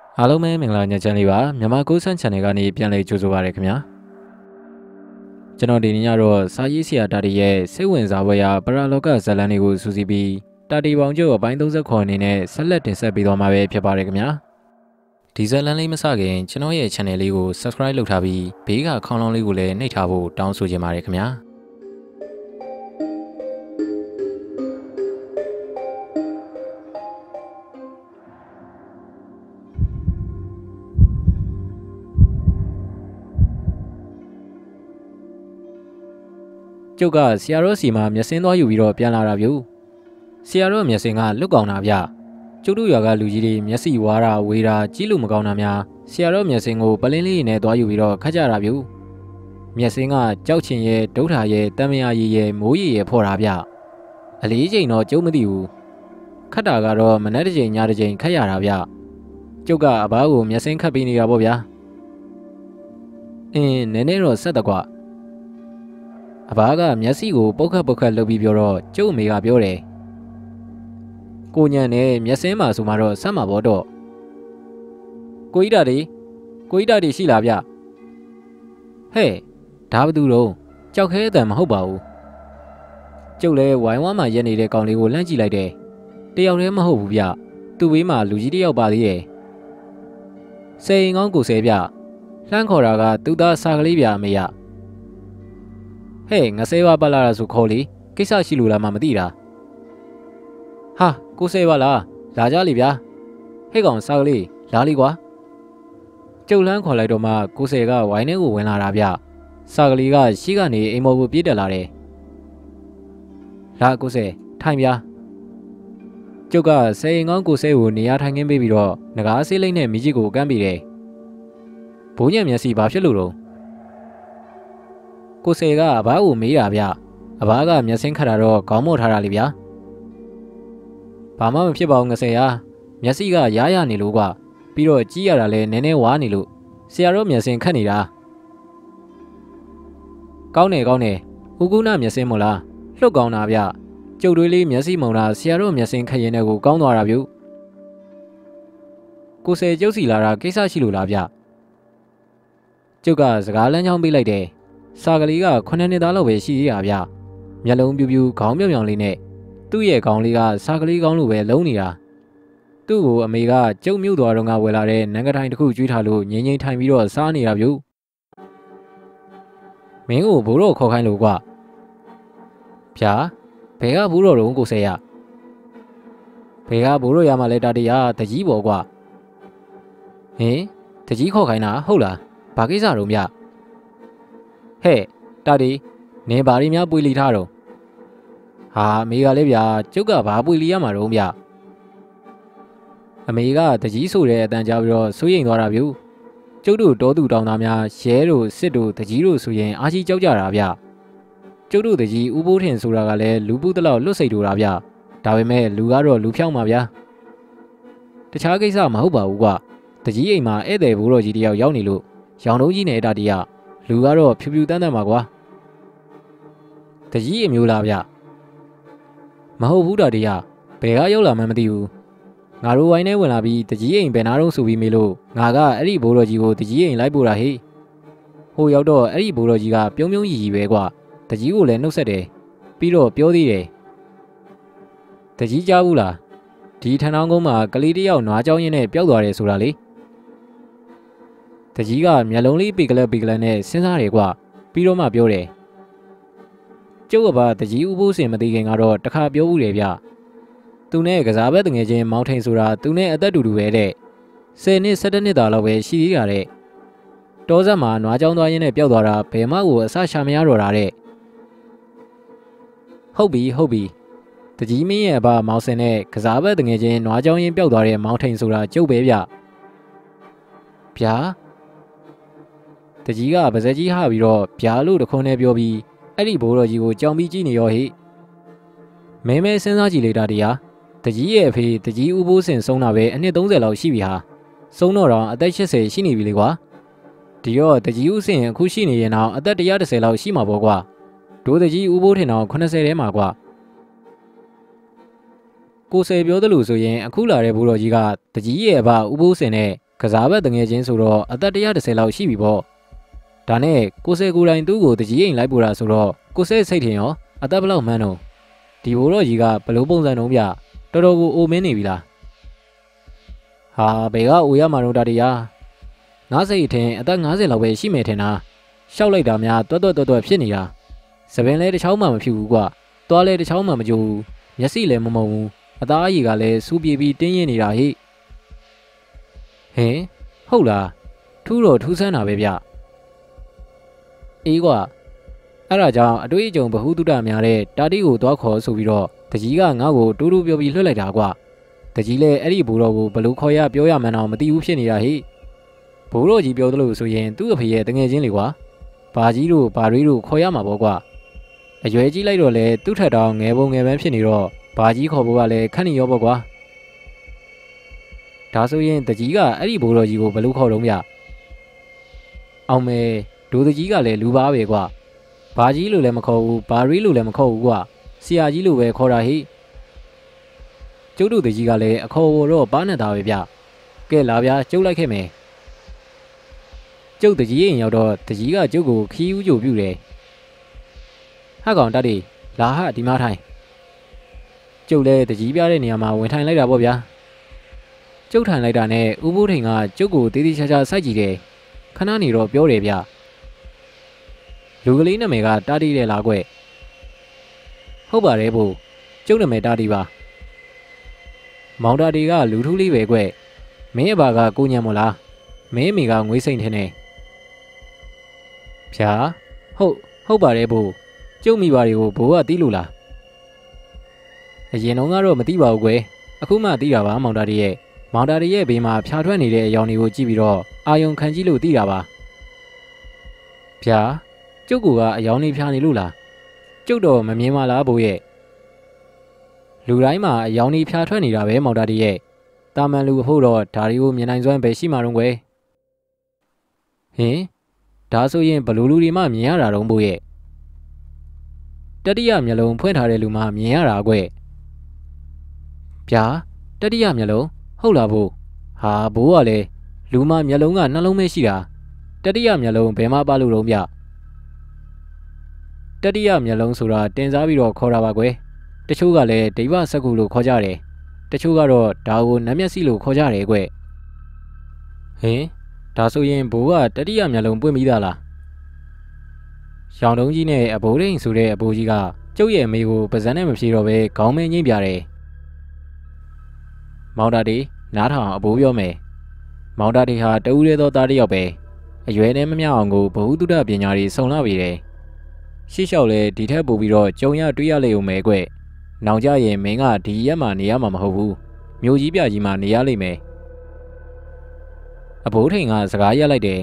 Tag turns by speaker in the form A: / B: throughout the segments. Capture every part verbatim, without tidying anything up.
A: အားလုံးပဲမင်္ဂလာညချမ်းလေးပါမြန်မာကိုစန်း channel ကနေပြန်လည်ကြိုဆိုပါရခင်ဗျာကျွန်တော်ဒီနေ့ကတော့စာရေးဆရာတာတီရဲ့စိတ်ဝင်စားဖွယ်ရာပရာလောကဇာတ်လမ်းတွေကိုစူးစီးပြီးတာတီပေါင်ကျုပ်အပိုင်း၃၇အနေနဲ့ဆက်လက်တင်ဆက်ပေးသွားမှာပဲဖြစ်ပါတယ်ခင်ဗျာဒီဇာတ်လမ်းလေးမစခင်ကျွန်တော်ရဲ့ channel လေးကို subscribe လုပ်ထားပြီးဘေးကခေါင်းလောင်းလေးကိုလည်းနှိပ်ထားဖို့တောင်းဆိုချင်ပါတယ်ခင်ဗျာကျုပ်ကဆရာတော်စီမှာမျက်စင်းသွားယူပြီးတော့ပြန်လာတာဗျဆရာတော်မျက်စင်းကလွတ်ကောင်းတာဗျကျုပ်တို့ရွာကလူကြီးတွေမျက်စိဝါးတာဝေးတာကြီးလို့မကောင်းတာများဆရာတော်မျက်စင်းကိုပလင်းလေးနဲ့သွားယူပြီးတော့ခတ်ကြတာဗျမျက်စင်းကကြောက်ချင်ရဲ့ဒုဋ္ဌာရဲ့တမယာရည်ရဲ့မိုးရည်ရဲ့ဖော်တာဗျအလေးချိန်တော့ကျုပ်မသိဘူးခတ်တာကတော့မနေ့တစ်ချိန်ညတစ်ချိန်ခတ်ရတာဗျကျုပ်ကအဘကိုမျက်စင်းခတ်ပေးနေတာပေါ့ဗျာအင်းနည်းနည်းတော့ဆက်တကွအဘကမျက်စိကိုပုတ်ခတ်ပုတ်ခတ်လုပ်ပြီးပြောတော့ကျုပ်အမေကပြောတယ်ကိုညံနဲ့မျက်စင်းမှာဆိုမှတော့ဆက်မှာပေါ့တော့ကိုကြီးတာဒီကိုကြီးတာဒီရှိလားဗျဟဲ့ဒါဘာတူတော့ကြောက်ခဲအတန်မဟုတ်ပါဘူးကျုပ်လည်းဝိုင်းဝမ်းမှာရက်နေတဲ့ကောင်လေးကိုလှမ်းကြည့်လိုက်တယ်တယောက်တည်းမဟုတ်ဘူးဗျသူ့ဘေးမှာလူကြီးတယောက်ပါသေးတယ်စေရင်ကောင်းကိုဆဲဗျလှမ်းခေါ်တာကသူ့သားစာကလေးဗျအမေရဟဲ့ငါဆဲပါပတ်လာတာဆိုခေါ်လေကိစ္စရှိလို့လားမမသိတာဟာကိုဆဲပါလားလာကြလေဗျာဟဲ့ကောင်စားကလေးလာလေကွာကျုပ်လန်းခေါ်လိုက်တော့မှကိုဆဲကဝိုင်းထဲကိုဝင်လာတာဗျစားကလေးကရှိကနေအိမ်မော်ကိုပြေးတက်လာတယ်လာကိုဆဲထိုင်ဗျာကျုပ်ကဆဲရင်ကောင်းကိုဆဲကိုနေရာထိုင်ခင်းပေးပြီးတော့ငကားဆေးလိမ့်နဲ့မိကြီးကိုကမ်းပေးတယ်ဘိုးညံမျက်စိဘာဖြစ်လို့တော့ကိုဆယ်ကအဘကိုမေးတာဗျအဘကမျက်စင်းခတ်တာတော့ခေါင်းမော့ထားတာလေဗျာဘာမှမဖြစ်ပါဘူးငဆယ်ဟာမျက်စိကရားရနေလို့ကွာပြီးတော့ကြီးရတာလည်းနည်းနည်းဝါနေလို့ဆရာတော်မျက်စင်းခတ်နေတာကောင်းတယ်ကောင်းတယ်ဦးကူနာမျက်စင်းမို့လားလှုပ်ကောင်းတာဗျကျုပ်တွေးလေးမျက်စိမုံတာဆရာတော်မျက်စင်းခတ်ရင်လည်းကိုကောင်းသွားတာဗျကိုဆယ်ကျုပ်စီလာတာကိစ္စရှိလို့လားဗျကျုပ်ကစကားလမ်းချောင်းပေးလိုက်တယ်စာကလေးကခုနှစ်နှစ်သားလောက်ပဲရှိသေးတာဗျမျက်လုံးပြူပြူခေါင်းပြောင်ပြောင်လေးနဲ့သူ့ရဲ့ခေါင်းလေးကစာကလေးကောင်းလိုပဲလုံးနေတာသူ့ကိုအမေကကျုပ်မြုပ်သွားတော့ကဝယ်လာတဲ့နန်းကထိုင်တစ်ခုကျွေးထားလို့ငိမ့်ငိမ့်ထိုင်ပြီးတော့စားနေတာဗျမင်းကိုဘိုးတော်ခေါ်ခိုင်းလို့ကွာဗျာဘယ်ကဘိုးတော်တုံးကိုဆဲရဘယ်ကဘိုးတော်ရမှလဲတာတရာတကြီးပေါ်ကွာဟင်တကြီးခေါ်ခိုင်းတာဟုတ်လားဘာကိစ္စတုံးဗျဟဲ့တာဒီနင်ဘာရီများပွေလီထားတော့ဟာအမေကလည်းဗျာကျုပ်ကဘာပွေလီရမှာတော့ဗျအမေကတကြီးဆိုတဲ့အတန်ကြားပြီးတော့စိုးရိမ်သွားတာဗျကျုပ်တို့တောသူတောင်သားများရဲတို့စစ်တို့တကြီးတို့ဆိုရင်အားကြီးကြောက်ကြတာဗျကျုပ်တို့တကြီးဥပိုးထင်ဆိုတာကလည်းလူပုတလောက်လွတ်စိတ်တူတာဗျဒါပေမဲ့လူကတော့လူဖြောင်းပါဗျာတခြားကိစ္စမဟုတ်ပါဘူးကွာတကြီးအိမ်မှာဧည့်သည်ဘိုးတော်ကြီးတယောက်ရောက်နေလို့ရောင်တုံးကြီးနဲ့အတာတရလူကတော့ဖြူဖြူတန်းတန်းပါကွာတကြီးအမျိုးလားဗျမဟုတ်ဘူးတာတရဘယ်ကရောက်လာမှမသိဘူးငါတို့ဝိုင်းထဲဝင်လာပြီးတကြီးအိမ်ဘယ်နာတော့ဆိုပြီးမေးလို့ငါကအဲ့ဒီဘိုးတော်ကြီးကိုတကြီးအိမ်လိုက်ပို့တာဟေ့ဟိုရောက်တော့အဲ့ဒီဘိုးတော်ကြီးကပြုံးပြုံးရီရီပဲကွာတကြီးကိုလည်းနှုတ်ဆက်တယ်ပြီးတော့ပြောသေးတယ်တကြီးကြားဘူးလားဒီထန်းတောင်းကုန်းမှာကလေးတယောက်နွားကြောင်းရင်းနဲ့ပျောက်သွားတယ်ဆိုတာလေတကြီးကမျက်လုံးလေးပေကလပ်ပေကလပ်နဲ့စဉ်းစားတယ်ကွာပြီးတော့မှပြောတယ်ကျုပ်ကပါတကြီးဥပိုးစင်မသိခင်ကတော့တခါပြောဘူးတယ်ဗျသူနဲ့ကစားဘက်တငယ်ချင်းမောင်ထိန်ဆိုတာသူနဲ့အသက်တူတူပဲတဲ့ဆယ်နှစ်၁၁နှစ်သားလောက်ပဲရှိသေးတာတဲ့တောဆက်မှာနွားကြောင်းသွားရင်းနဲ့ပျောက်သွားတာဘယ်မှကိုအဆရှာမရတော့တာတဲ့ဟုတ်ပြီဟုတ်ပြီတကြီးမင်းရဲ့အဘမောင်စင်နဲ့ကစားဘက်တငယ်ချင်းနွားကြောင်းရင်းပျောက်သွားတဲ့မောင်ထိန်ဆိုတာကျုပ်ပဲဗျဗျာတကြီးကပါဇက်ကြီးဟပြီးတော့ဗျာလို့တခွန်းနဲ့ပြောပြီးအဲ့ဒီဘိုးတော်ကြီးကိုကြောင်ပြီးကြည့်နေရောဟိမဲမဲစဉ်းစားကြည့်လိုက်တာတရားတကြီးရဲ့အဖေတကြီးဥပိုးစင်ဆုံးတာပဲအနှစ်၃၀လောက်ရှိပြီဟာဆုံးတော့တော့အသက်၈၀ရှိနေပြီလေကွာဒီတော့တကြီးဥစင်အခုရှိနေရင်တော့အသက်၁၁၀လောက်ရှိမှာပေါ့ကွာဒိုးတကြီးဥပိုးထင်တော့၈၀ထဲမှာကွာကိုဆယ်ပြောသလိုဆိုရင်အခုလာတဲ့ဘိုးတော်ကြီးကတကြီးရဲ့အဘဥပိုးစင်နဲ့ကစားဘက်တငယ်ချင်းဆိုတော့အသက်one hundredလောက်ရှိပြီပေါ့ဒါနဲ့ကိုဆယ်ကိုယ်တိုင်သူ့ကိုတကြီးအိမ်လိုက်ပို့တာဆိုတော့ကိုဆယ်စိတ်ထင်ရောအသက်ဘလောက်မှန်းတော့ဒီဘိုးတော်ကြီးကဘလို့ပုံစံတုံးပြတော်တော်ကိုအိုမင်းနေပြီလားဟာဘယ်ကအိုရမှာတော့တာတရားငါစိတ်ထင်အသက်fiftyလောက်ပဲရှိမယ်ထင်တာရှောက်လိုက်တာများတွတ်တွတ်တွတ်တွတ်ဖြစ်နေတာစပင်လဲတစ်ချောင်းမှမဖြစ်ဘူးကွာသွားလဲတစ်ချောင်းမှမကြိုးဘူးမျက်စိလည်းမမုံဘူးအသားအရည်ကလည်းစူးပြေးပြီးတင်းရင်နေတာဟိဟင်ဟုတ်လားထူးတော့ထူးဆန်းတာပဲဗျအေးကွာအဲ့ဒါကြောင့်အတွေ့အကြုံဗဟုသုတများတဲ့တာတီကိုသွားခေါ်ဆိုပြီးတော့တကြီးကငါ့ကိုတူးတူးပြောပြီးလွှတ်လိုက်တာကွာတကြီးလည်းအဲ့ဒီဘိုးတော်ကိုဘလို့ခေါ်ရပြောရမှန်းတော့မသိဘူးဖြစ်နေတာဟိဘိုးတော်ကြီးပြောသလိုဆိုရင်သူ့အဖေရဲ့တငယ်ချင်းလေကွာဘာကြီးတို့ဘာတွေးတို့ခေါ်ရမှာပေါ့ကွာအရွယ်ကြီးလိုက်တော့လေသူ့ထက်တောင်ငယ်ပုံငယ်ပန်းဖြစ်နေတော့ဘာကြီးခေါ်ဖို့ကလည်းခက်နေရောပေါ့ကွာဒါဆိုရင်တကြီးကအဲ့ဒီဘိုးတော်ကြီးကိုဘလို့ခေါ်တော့ဗျအောင်မဲဒိုတကြီးကလည်းလူပါပဲကွာဘာကြီးလို့လည်းမခေါ်ဘူးဘာရီလို့လည်းမခေါ်ဘူးကွာဆရာကြီးလို့ပဲခေါ်တာဟိကျုပ်တို့တကြီးကလည်းအခေါ်တော့ပါနဲ့သားပဲဗျကဲလာဗျာကျုပ်လိုက်ခဲ့မယ်ကျုပ်တကြီးရင်ရောက်တော့တကြီးကကျုပ်ကိုခီးဦးကြိုပြုတယ်ဟာကောင်တတ်တီလာဟာဒီမှာထိုင်ကျုပ်လည်းတကြီးပြတဲ့နေရာမှာဝင်ထိုင်လိုက်တာပေါ့ဗျာကျုပ်ထိုင်လိုက်တာနဲ့ဦးဘိုးထိန်ကကျုပ်ကိုတေးသေးချာချာစိုက်ကြည့်တယ်ခဏနေတော့ပြောတယ်ဗျလူကလေးနာမည်ကတာတီတယ်လားကွဟုတ်ပါတယ်ဘို့ကျုပ်နာမည်တာတီပါမောင်တာတီကလူထူးလေးပဲကွမင်းအဘာကကိုညံမို့လားမင်းမိကငွေစိမ့်ထင်းနေဖြာဟုတ်ဟုတ်ပါတယ်ဘို့ကျုပ်မိပါတွေကိုဘိုးကတီးလို့လားအရင်တော့ကတော့မသိပါဘူးကွအခုမှသိတာပါမောင်တာတီရဲ့မောင်တာတီရဲ့ဘေးမှာဖြာထွက်နေတဲ့အယောင်တွေကိုကြည့်ပြီးတော့အာယုံခံကြည့်လို့သိတာပါဖြာကျုပ်ကအယောင်နေဖြာနေလို့လားကျုပ်တော့မမြင်ပါလားဘိုးရဲ့လူတိုင်းမှာအယောင်နေဖြာထွက်နေတာပဲမောင်တာတီရဲ့တာမန်လူဖို့တော့ဒါတွေကိုမြင်နိုင်စွမ်းပဲရှိမှာတော့ကွယ်ဟင်ဒါဆိုရင်ဘလူလူတွေမှမြင်ရတာတော့ဘို့ရဲ့တတိယမျက်လုံးဖွင့်ထားတဲ့လူမှမြင်ရတာကွယ်ဗျာတတိယမျက်လုံးဟုတ်လားဘို့ဟာဘိုးကလည်းလူမှမျက်လုံးကနှလုံးပဲရှိတာတတိယမျက်လုံးဘယ်မှပါလို့တော့ဗျတတိယမျက်လုံးဆိုတာတင်စားပြီးတော့ခေါ်တာပါကွယ်တချို့ကလည်းဒိဗ္ဗစက္ကူလို့ခေါ်ကြတယ်တချို့ကတော့ဒါကိုနတ်မျက်စိလို့ခေါ်ကြတယ်ကွဟင်ဒါဆိုရင်ဘိုးကတတိယမျက်လုံးပွင့်ပြီးသားလားရောင်တုံးကြီးနဲ့အဘိုးရင်းဆိုတဲ့အဘိုးကြီးကကျုပ်ရဲ့မိကိုပါဇက်နဲ့မဖြေတော့ပဲခေါင်းမဲငိမ့်ပြတယ်မောင်တာတီနားထောင်အဘိုးပြောမယ်မောင်တာတီဟာတူးရဲသောသားတစ်ယောက်ပဲအရွယ်နဲ့မမျှအောင်ကိုဘဝတုဒ္ဒပညာတွေစုံလာပြီတယ်ရှေ့လျှောက်လဲဒီထက်ပိုပြီးတော့ကြုံရတွေ့ရလိမ့်ဦးမယ်ကွနောင်ကြရင်မင်းကဒီရက်မှာနေရမှာမဟုတ်ဘူးမြို့ကြီးပြကြီးမှာနေရလိမ့်မယ်အဘိုးထိန်ကစကားရက်လိုက်တယ်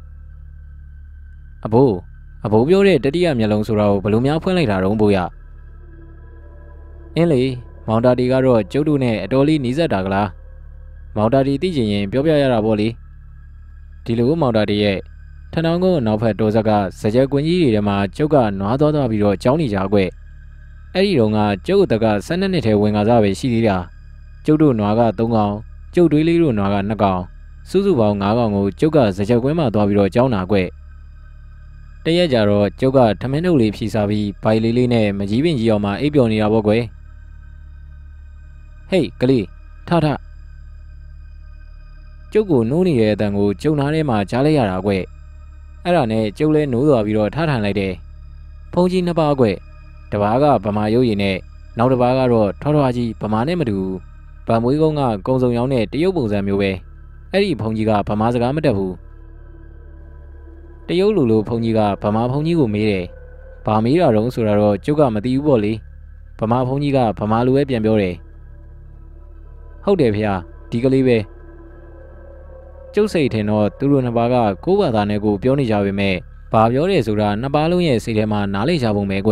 A: အဘိုးအဘိုးပြောတဲ့တတိယမျက်လုံးဆိုတော့ဘယ်လိုများဖွင့်လိုက်တာတော့ဘိုးရအင်းလေမောင်တာတီကတော့ကျုပ်တို့နဲ့အတော်လေးနီးစပ်တာကလားမောင်တာတီသိချင်ရင်ပြောပြရတာပေါ့လေဒီလိုမောင်တာတီရဲ့ထဏောင်းကုန်းနောက်ဖက်တော်ဆက်ကစကြက်ကွင်းကြီးတွေထဲမှာကျုပ်ကနွားသွားသွားပြီးတော့ကြောင်းနေကြကွအဲ့ဒီတော့ကကျုပ်အသက်ကtwelveနှစ်ထဲဝင်ကားစားပဲရှိသေးတာကျုပ်တို့နွားကthreeကောင်ကျုပ်တွေးလေးတို့နွားကtwoကောင်စုစုပေါင်းfiveကောင်ကိုကျုပ်ကစကြက်ကွင်းမှာသွားပြီးတော့ကြောင်းတာကွတရက်ကြတော့ကျုပ်ကထမင်းထုတ်လေးဖြီစားပြီးဘိုင်လေးလေးနဲ့မကြီးပင်ကြီးအောင်မှအိပ်ပျော်နေတာပေါ့ကွဟေးကလေးထထကျုပ်ကိုနိုးနေတဲ့အတန်ကိုကျုံနားထဲမှာကြားလိုက်ရတာကွအဲ့ဒါနဲ့ကျုပ်လဲနိုးသွားပြီးတော့ထထိုင်လိုက်တယ်ဖုန်းကြီးနှစ်ပါးကွတပားကဗမာရုပ်ရည်နဲ့နောက်တစ်ပါးကတော့ထွားထွားကြီးဗမာနဲ့မတူဗမွေးကုန်းကကုံစုံရောင်းတဲ့တရုတ်ပုံစံမျိုးပဲအဲ့ဒီဖုန်းကြီးကဗမာစကားမတတ်ဘူးတရုတ်လူလိုဖုန်းကြီးကဗမာဖုန်းကြီးကိုမေးတယ်ဗာမေးတာတော့ဆိုတာတော့ကျုပ်ကမသိဘူးပေါ့လေဗမာဖုန်းကြီးကဗမာလိုပဲပြန်ပြောတယ်ဟုတ်တယ်ဖေဒီကလေးပဲကျုပ်စိတ်ထင်တော့သူတို့နှစ်ပါးကကိုယ့်ဘာသာနဲ့ကိုပြောနေကြပေမဲ့ဘာပြောတယ်ဆိုတာနှစ်ပါးလုံးရဲ့စိတ်ထဲမှာနားလည်ကြပုံပဲကွ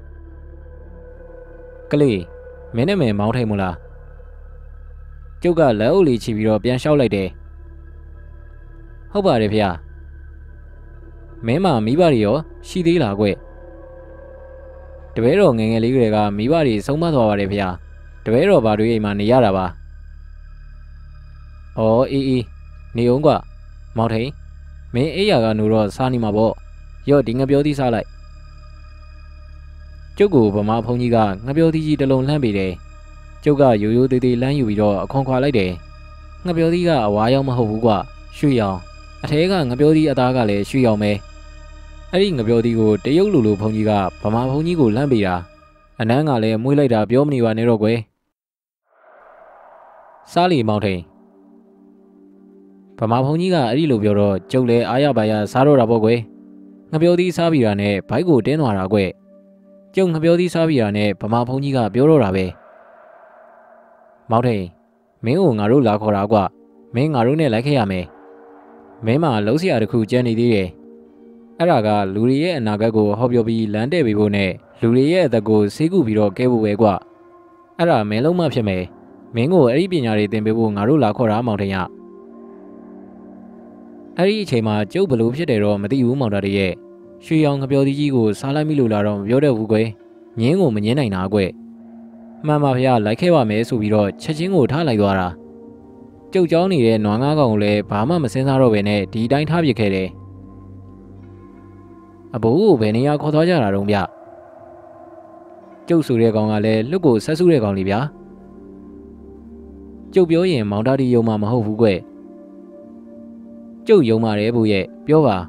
A: ကလေးမင်းနဲ့မင်းမောင်းထိန်မလားကျုပ်ကလက်အုပ်လေးချီပြီးတော့ပြန်လျှောက်လိုက်တယ်ဟုတ်ပါတယ်ဖေမင်းမမိဘတွေရောရှိသေးလားကွတပည့်တော်ငယ်ငယ်လေးကလေးကမိဘတွေဆုံးမသွားပါတယ်ဖေတပည့်တော်ဘာတွေအိမ်မှာနေရတာပါဩအေးအေးနေအောင်ကွာမောင်ထိန်မင်းအေးရကနိုတော့စားနေမှာပေါ့ရော့ဒီငပြောသီးစားလိုက်ကျုပ်ကိုဗမာဖုန်ကြီးကငပြောသီးကြီးတစ်လုံးလှမ်းပေးတယ်ကျုပ်ကရိုးရိုးသေးသေးလှမ်းယူပြီးတော့အခွန်ခွာလိုက်တယ်ငပြောသီးကအဝါရောင်မဟုတ်ဘူးကွာရွှေရောင်အထဲကငပြောသီးအသားကလည်းရွှေရောင်ပဲအဲ့ဒီငပြောသီးကိုတရုတ်လူလူဖုန်ကြီးကဗမာဖုန်ကြီးကိုလှမ်းပေးတာအနန်းကလည်းမွေးလိုက်တာပြောမနေပါနဲ့တော့ကွယ်စားလီမောင်ထိန်ဗမာဖုန်ကြီးကအဲ့ဒီလိုပြောတော့ကျုပ်လည်းအားရပါရစားတော့တာပေါ့ကွယ်ငပြောသီးစားပြီးတာနဲ့ဘိုက်ကိုတင်းသွားတာကွယ်ကျုပ်ငပြောသီးစားပြီးတာနဲ့ဗမာဖုန်ကြီးကပြောတော့တာပဲမောင်ထိန်မင်းကိုငါတို့လာခေါ်တာကွမင်းငါတို့နဲ့လိုက်ခဲ့ရမယ်မင်းမလုံးစရာတစ်ခုကြံနေသေးတယ်အဲ့ဒါကလူတွေရဲ့အနာဂတ်ကိုဟောပြောပြီးလမ်းတဲ့ပေးဖို့နဲ့လူတွေရဲ့အသက်ကိုဆေးကုပြီးတော့ကဲဖို့ပဲကွအဲ့ဒါမင်းလုံးမဖြစ်မယ်မင်းကိုအဲ့ဒီပညာတွေသင်ပေးဖို့ငါတို့လာခေါ်တာမောင်ထိန်ရအဲ့ဒီအချိန်မှာကျုပ်ဘလို့ဖြစ်တယ်တော့မသိဘူးမောင်တာတည်းရဲ့ရွှေရောင်ငပြောသီးကြီးကိုစားလိုက်မိလို့လာတော့မပြောတတ်ဘူးကွယ်ငင်းကိုမငင်းနိုင်တာကွယ်မှန်ပါဗျာလိုက်ခဲ့ပါမယ်ဆိုပြီးတော့ချက်ချင်းကိုထားလိုက်သွားတာကျုပ်เจ้าနေတဲ့နွားငါးကောင်ကိုလည်းဘာမှမစင်းစားတော့ပဲနဲ့ဒီတိုင်းထားပစ်ခဲ့တယ်အဘိုးကိုဘယ်နေရာခေါ်သွားကြတာတုံးဗျကျုပ်ဆိုတဲ့ကောင်ကလည်းလွတ်ကိုဆက်စုတဲ့ကောင်လေးဗျာကျုပ်ပြောရင်မောင်တာတီယုံမှာမဟုတ်ဘူးကွကျုပ်ယုံပါတယ်ဘူးရဲ့ပြောပါ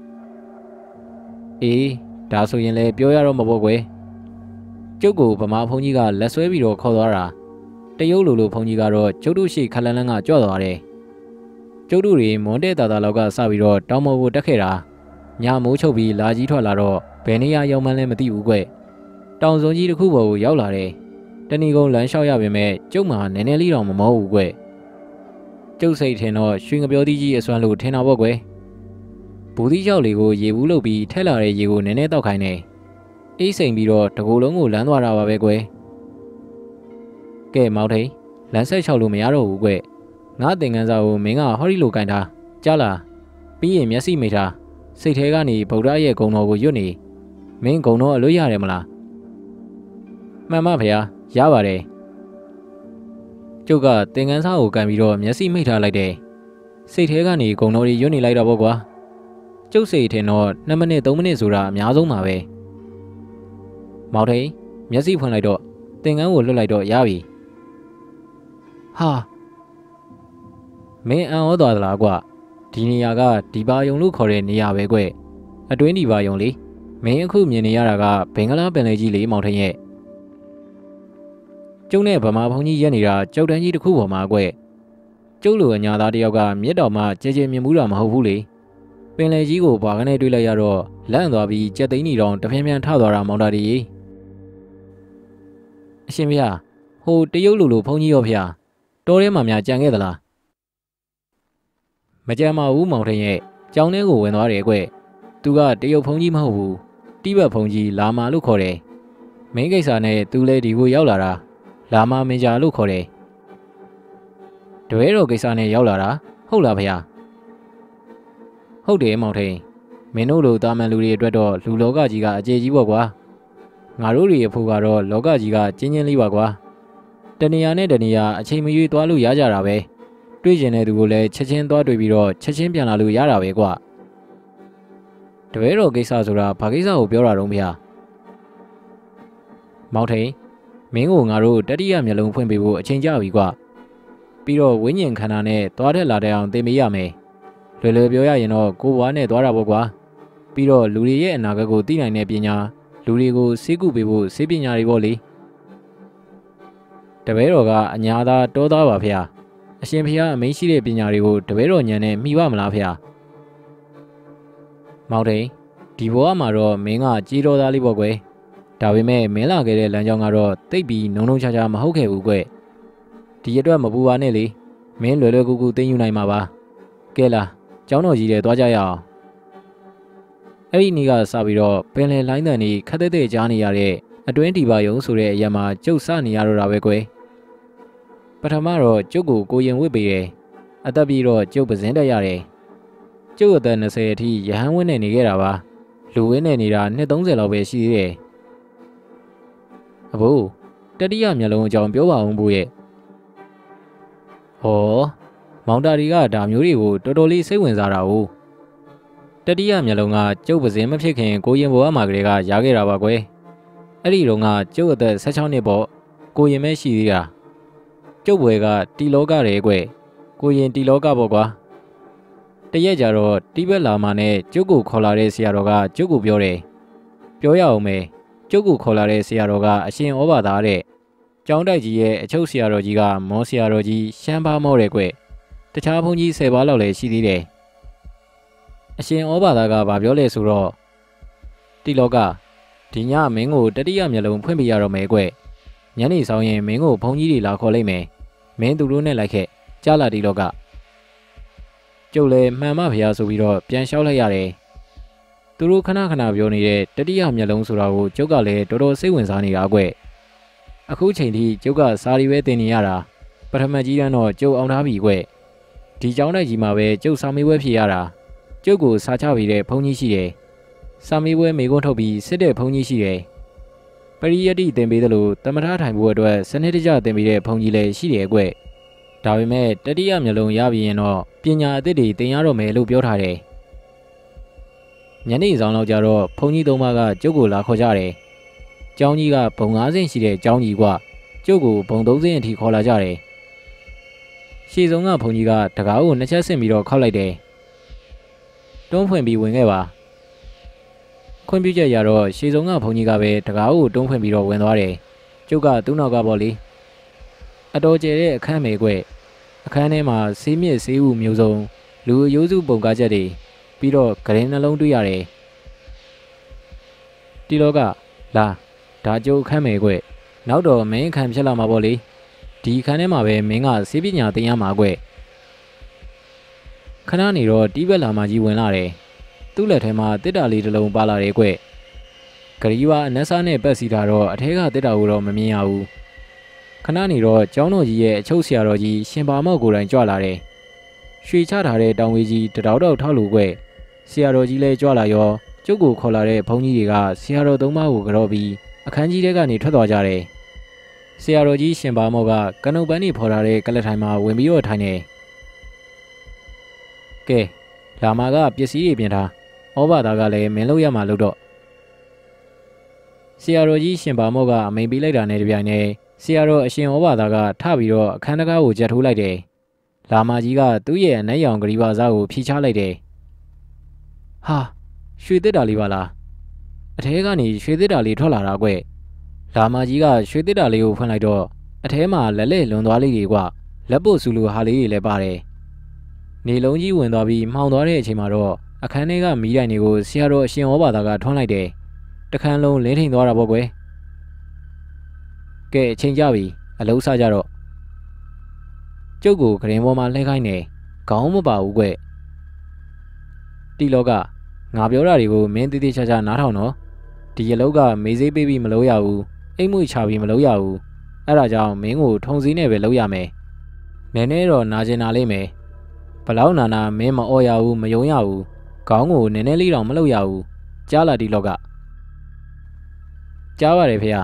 A: အေးဒါဆိုရင်လည်းပြောရတော့မပေါ့ကွယ်ကျုပ်ကိုဗမာဖုန်ကြီးကလက်ဆွဲပြီးတော့ခေါ်သွားတာတရုတ်လူလူဖုန်ကြီးကတော့ကျုပ်တို့ရှိခလန်းလန်းကကြွသွားတယ်ကျုပ်တို့တွေမွန်တဲ့တာတာလောက်ကစပြီးတော့တောင်ပေါ်ကိုတက်ခဲ့တာညမိုးချုပ်ပြီးလာကြီးထွက်လာတော့ဘယ်နေရာရောက်မှန်းလည်းမသိဘူးကွတောင်စုံကြီးတစ်ခုပေါ်ကိုရောက်လာတယ်တဏီကုန်းလမ်းလျှောက်ရပေမဲ့ကျုပ်မှနည်းနည်းလေးတော့မမောဘူးကွကျုပ်စိတ်ထင်တော့ရွှေငပြောသီးကြီးအစွမ်းလို့ထင်တာပေါ့ကွဘူးသီးရောက်လေးကိုရေဘူးလုပ်ပြီးထက်လာတဲ့ရေကိုနည်းနည်းတောက်ခိုင်းတယ်အေးစိမ်ပြီးတော့တကူလုံးကိုလမ်းသွားတာပါပဲကွယ်ကဲမောင်ထိန်လမ်းဆက်လျှောက်လို့မရတော့ဘူးကွငါသင်္ကန်းစာကိုမင်းကဟောဒီလိုကင်ထားကြားလားပြီးရင်မျက်စိမိထားစိတ်ထဲကနေဗုဒ္ဓရဲ့ဂုဏ်တော်ကိုရွတ်နေမင်းဂုဏ်တော်အလွတ်ရတယ်မလားမှန်ပါဗျာရပါတယ်ကျုပ်ကသင်္ကန်းစာကိုကန်ပြီးတော့မျက်စိမိထားလိုက်တယ်စိတ်ထဲကနေဂုဏ်တော်ကြီးရွတ်နေလိုက်တာပေါ့ကွာကျုပ်စိတ်ထင်တော့နှစ်မိနစ်သုံးမိနစ်ဆိုတာအများဆုံးပါပဲမောင်ထိန်မျက်စိဖွင့်လိုက်တော့သင်္ကန်းကိုလွတ်လိုက်တော့ရပြီဟာမင်းအံ့ဩသွားသလားကွဒီနေရာကဒီပါယုံလို့ခေါ်တဲ့နေရာပဲကွအတွင်းဒီပါယုံလေမင်းအခုမြင်နေရတာကဘင်္ဂလားပင်လယ်ကြီးလေမောင်ထိန်ရဲ့ကျုံနဲ့ဗမာဖုန်ကြီးရက်နေတာကြောက်တန်းကြီးတစ်ခုပေါ်မှာကွကျုပ်လိုအညာသားတယောက်ကမြစ်တော်မှာကြဲကြဲမြင်မှုတာမဟုတ်ဘူးလေပင်လယ်ကြီးကိုဘာကနေတွေးလိုက်ရတော့လန့်သွားပြီးကြက်သိန်းကြီးတောင်တဖြန်းဖြန်းထသွားတာမောင်တာဒီအရှင်ဗျာဟိုတရုတ်လူလူဖုန်ကြီးရောဗျာတောထဲမှာများကြံခဲ့သလားမကြံပါဘူးမောင်ထိန်ရဲ့ကျောင်းထဲကိုဝင်သွားတယ်ကွသူကတရုတ်ဖုန်ကြီးမဟုတ်ဘူးတိဘက်ဖုန်ကြီးလာမာလို့ခေါ်တယ်မင်းကိစ္စနဲ့သူလဲဒီကိုရောက်လာတာလာမာမင်ဂျာလို့ခေါ်တယ်တပည့်တော်ကိစ္စနဲ့ရောက်လာတာဟုတ်လားဗျာဟုတ်တယ်မောင်ထိန်မင်းတို့လိုတာမန်လူတွေအတွက်တော့လူလောကကြီးကအကျေကြီးပေါ့ကွာငါတို့တွေအဖို့ကတော့လောကကြီးကကျဉ်းကျဉ်းလေးပါကွာတနေရာနဲ့တနေရာအချိန်မရွေးသွားလို့ရကြတာပဲတွေ့ကျင်တဲ့သူကိုလည်းချက်ချင်းသွားတွေ့ပြီးတော့ချက်ချင်းပြန်လာလို့ရတာပဲကွာတပည့်တော်ကိစ္စဆိုတာဘာကိစ္စကိုပြောတာတုံးဗျာမောင်ထိန်မင်းကိုငါတို့တတိယမျက်လုံးဖွင့်ပေးဖို့အချိန်ကြပြီကွာပြီးတော့ဝိညာဉ်ခန္ဓာနဲ့သွားထက်လာတဲ့အောင်သင်ပေးရမယ်လွယ်လွယ်ပြောရရင်တော့ကိုယ်ဘွားနဲ့သွားတာပေါ့ကွာပြီးတော့လူတွေရဲ့အနာဂတ်ကိုသိနိုင်တဲ့ပညာလူတွေကိုစေကုပေးဖို့စေပညာတွေပေါ့လေတပည့်တော်ကအညာသားတောသားပါဖေ။အရှင်ဖေကအမိန့်ရှိတဲ့ပညာတွေကိုတပည့်တော်ညံနဲ့မိပါမလားဖေ။မောင်တိန်ဒီဘဝမှာတော့မင်းကကြီးတော်သားလေးပေါ့ကွယ်။ဒါပေမဲ့မင်းလာခဲ့တဲ့လမ်းကြောင်းကတော့တိတ်ပြီးနုံနုံချာချာမဟုတ်ခဲ့ဘူးကွယ်။ဒီအတွက်မပူပါနဲ့လေ။မင်းလွယ်လွယ်ကူကူသိမ်းယူနိုင်မှာပါ။ကဲလားကျောင်းတော်ကြီးတဲ့သွားကြရအောင်။အဲ့ဒီနေ့ကစပြီးတော့ပင်လယ်လိုင်းတန်ကြီးခက်တဲ့တဲ့ကြားနေရတဲ့အတွင်းဒီပါယုံဆိုတဲ့အရာမှာကျုပ်စနေရတော့တာပဲကွယ်ပထမတော့ကျုပ်ကိုကိုရင်ဝစ်ပေးတယ်အသက်ပြီးတော့ကျုပ်ပဇင်းတက်ရတယ်ကျုပ်အသက်၂၀အထိရဟန်းဝင်းနဲ့နေခဲ့တာပါလူဝင်းနဲ့နေတာနှစ်၃၀လောက်ပဲရှိသေးတယ်အဘိုးတတိယမျက်လုံးအကြောင်းပြောပါအောင်ဘိုးရဲ့ဟောမေမောင်တာရီကဒါမျိုးတွေကိုတော်တော်လေးစိတ်ဝင်စားတာ哦တတိယမျက်လုံးကကျုပ်ပစင်မဖြစ်ခင်ကိုရင်ဘဝမှာကလေးကရားခဲ့တာပါကွယ်အဲ့ဒီတော့ကကျုပ်အသက်၁၆နှစ်ပေါ့ကိုရင်မဲရှိသေးတာကျုပ်ဘွယ်ကတီလောကတယ်ကွယ်ကိုရင်တီလောကပေါ့ကွာတရက်ကြတော့တိဘက်လာမာနဲ့ကျုပ်ကိုခေါ်လာတဲ့ဆရာတော်ကကျုပ်ကိုပြောတယ်ပြောရအောင်မယ်ကျုပ်ကိုခေါ်လာတဲ့ဆရာတော်ကအရှင်ဩဘာသာတဲ့ကျောင်းတိုက်ကြီးရဲ့အချုပ်ဆရာတော်ကြီးကမောဆရာတော်ကြီးရှမ်းပါမောတယ်ကွတခြားဘုန်းကြီးဆယ်ပါးလောက်လည်းရှိသေးတယ်အရှင်ဩဘာသာကဗာပြောလဲဆိုတော့တိလောကဒီညမင်းကိုတတိယမျက်လုံးဖွင့်ပြရတော့မယ်ကွညနေဆောင်ရင်မင်းကိုဘုန်းကြီးတွေလာခေါ်လိုက်မယ်မင်းသူတို့နဲ့လိုက်ခဲ့ကြားလာတိလောကကျုပ်လည်းမှန်မဖျားဆိုပြီးတော့ပြန်လျှောက်လိုက်ရတယ်သူတို့ခဏခဏပြောနေတဲ့တတိယမျက်လုံးဆိုတာကိုကျုပ်ကလည်းတော်တော်စိတ်ဝင်စားနေတာကွအခုချိန်ထိကျုပ်ကစာရီပဲတင်နေရတာပထမကြီးတန်းတော့ကျုပ်အောင်ထားပြီကွဒီကျောင်းတိုက်ကြီးမှာပဲကျုပ်စာမေးပွဲဖြေရတာကျုပ်ကိုစာချပြီးတဲ့ဘုန်းကြီးရှိတယ်စာမေးပွဲမေခွန်းထုတ်ပြီးစစ်တဲ့ဘုန်းကြီးရှိတယ်ပရိယတ္တိသင်ပေးသလိုတမထထိုင်ဖို့အတွက်စနစ်တကျသင်ပေးတဲ့ဘုန်းကြီးလည်းရှိတယ်ကွဒါပေမဲ့တတိယမျက်လုံးရပြီးရင်တော့ပညာအသစ်တွေသင်ရတော့မယ်လို့ပြောထားတယ်ညနေဆောင်လောက်ကြတော့ဘုန်းကြီးသုံးပါးကကျုပ်ကိုလာခေါ်ကြတယ်ကျောင်းကြီးကဘုံ၅ဆင့်ရှိတဲ့ကျောင်းကြီးကကျုပ်ကိုဘုံ၃ဆင့်အထိခေါ်လာကြတယ်ရှေ့ဆုံးကဘုန်းကြီးကတကားကိုနှစ်ချက်ဆင့်ပြီးတော့ခောက်လိုက်တယ်တွန်းဖွင့်ပြီးဝင်ခဲ့ပါခွင့်ပြုချက်ရတော့ရှေ့ဆုံးကဘုန်းကြီးကပဲတကားကိုတွန်းဖွင့်ပြီးတော့ဝင်သွားတယ်ကျုပ်ကသူ့နောက်ကပေါ့လေအတော်ကျဲတဲ့အခန်းမေကွအခန်းထဲမှာဆေးမြစ်ဆေးဥမျိုးစုံလူအယိုးစုပုံကားချက်တွေပြီးတော့ဂရင်နှလုံးတွေ့ရတယ်ဒီလောကလာဒါကျုပ်အခန်းမေကွနောက်တော့မင်းအခန်းဖြစ်လာမှာပေါ့လေဒီအခန်းထဲမှာပဲမင်းကဆေးပညာသင်ရမှာကွခဏနေတော့တီးဘက်လာမကြီးဝင်လာတယ်သူ့လက်ထဲမှာတစ်တာလေးတစ်လုံးပါလာတယ်ကွဂရီဝါအနက်စားနဲ့ပတ်စီထားတော့အထဲကတစ်တာကိုတော့မမြင်ရဘူးခဏနေတော့ကျောင်းတော်ကြီးရဲ့အချုပ်ဆရာတော်ကြီးရှင်ပါမောက်ကိုယ်တိုင်ကြွလာတယ်ရွှေချထားတဲ့တောင်ဝေးကြီးတတောက်တောက်ထောက်လို့ကွဆရာတော်ကြီးလည်းကြွလာရောကျုပ်ကိုခေါ်လာတဲ့ဘုန်းကြီးတွေကဆရာတော်သုံးပါးကိုကြော်ပြီးအခန်းကြီးထဲကနေထွက်သွားကြတယ်ဆရာတော်ကြီးရှင်ပါမောက်ကကနုတ်ပန်းနေဖော်ထားတဲ့ကလပ်ထိုင်မှာဝင်ပြီးတော့ထိုင်နေကဲလာမာကပစ္စည်းတွေပြင်ထားဩဘာသာကလည်းမင်းလို့ရမှာလို့တော့ဆရာတော်ကြီးရှင်ပါမောက်ကအမိန်ပေးလိုက်တာနဲ့တပြိုင်နက်ဆရာတော်အရှင်ဩဘာသာကထပြီးတော့အခန်းတကားကိုကြက်ထိုးလိုက်တယ်လာမာကြီးကသူ့ရဲ့အနက်ရောင်ဂရီဘာစားကိုဖြီးချလိုက်တယ်ဟာရွှေသစ်တာလေးပါလားအထဲကနေရွှေသစ်တာလေးထွက်လာတာကွလာမာကြီးကရွှေသစ်တာလေးကိုဖွင့်လိုက်တော့အထဲမှာလက်လက်လွန်သွားလေးတွေကလက်ပုတ်ဆူလိုဟာလေးတွေလည်းပါတယ်နေလုံးကြီးဝင်သွားပြီးမှောင်သွားတဲ့အချိန်မှာတော့အခန်းထဲကမီးတိုင်တွေကိုဆရာတော်အရှင်ဩဘာသာကထွန်းလိုက်တယ်တခန်းလုံးလင်းထိန်သွားတာပေါ့ကွယ်ကဲအချိန်ကြပြီအလုံးစားကြတော့ကျုပ်ကိုဂရင်ပေါ်မှာလှဲခိုင်းနေခေါင်းမပါဘူးကွတီလောကငါပြောတာတွေကိုမင်းသေးသေးချာချာနားထောင်တော့ဒီရလောက်ကမေးစေးပေးပြီးမလို့ရဘူးအိမ်မွေချပြီးမလို့ရဘူးအဲ့ဒါကြောင့်မင်းကိုထုံစည်းနဲ့ပဲလုပ်ရမယ်နည်းနည်းတော့နာကျင်နာလိမ့်မယ်ဘလောက်နာနာမင်းမအော်ရဘူးမယုံရဘူးခေါင်းကိုနည်းနည်းလေးတော့မလုပ်ရဘူးကြားလာတီလောကကြားပါတယ်ဖေဟာ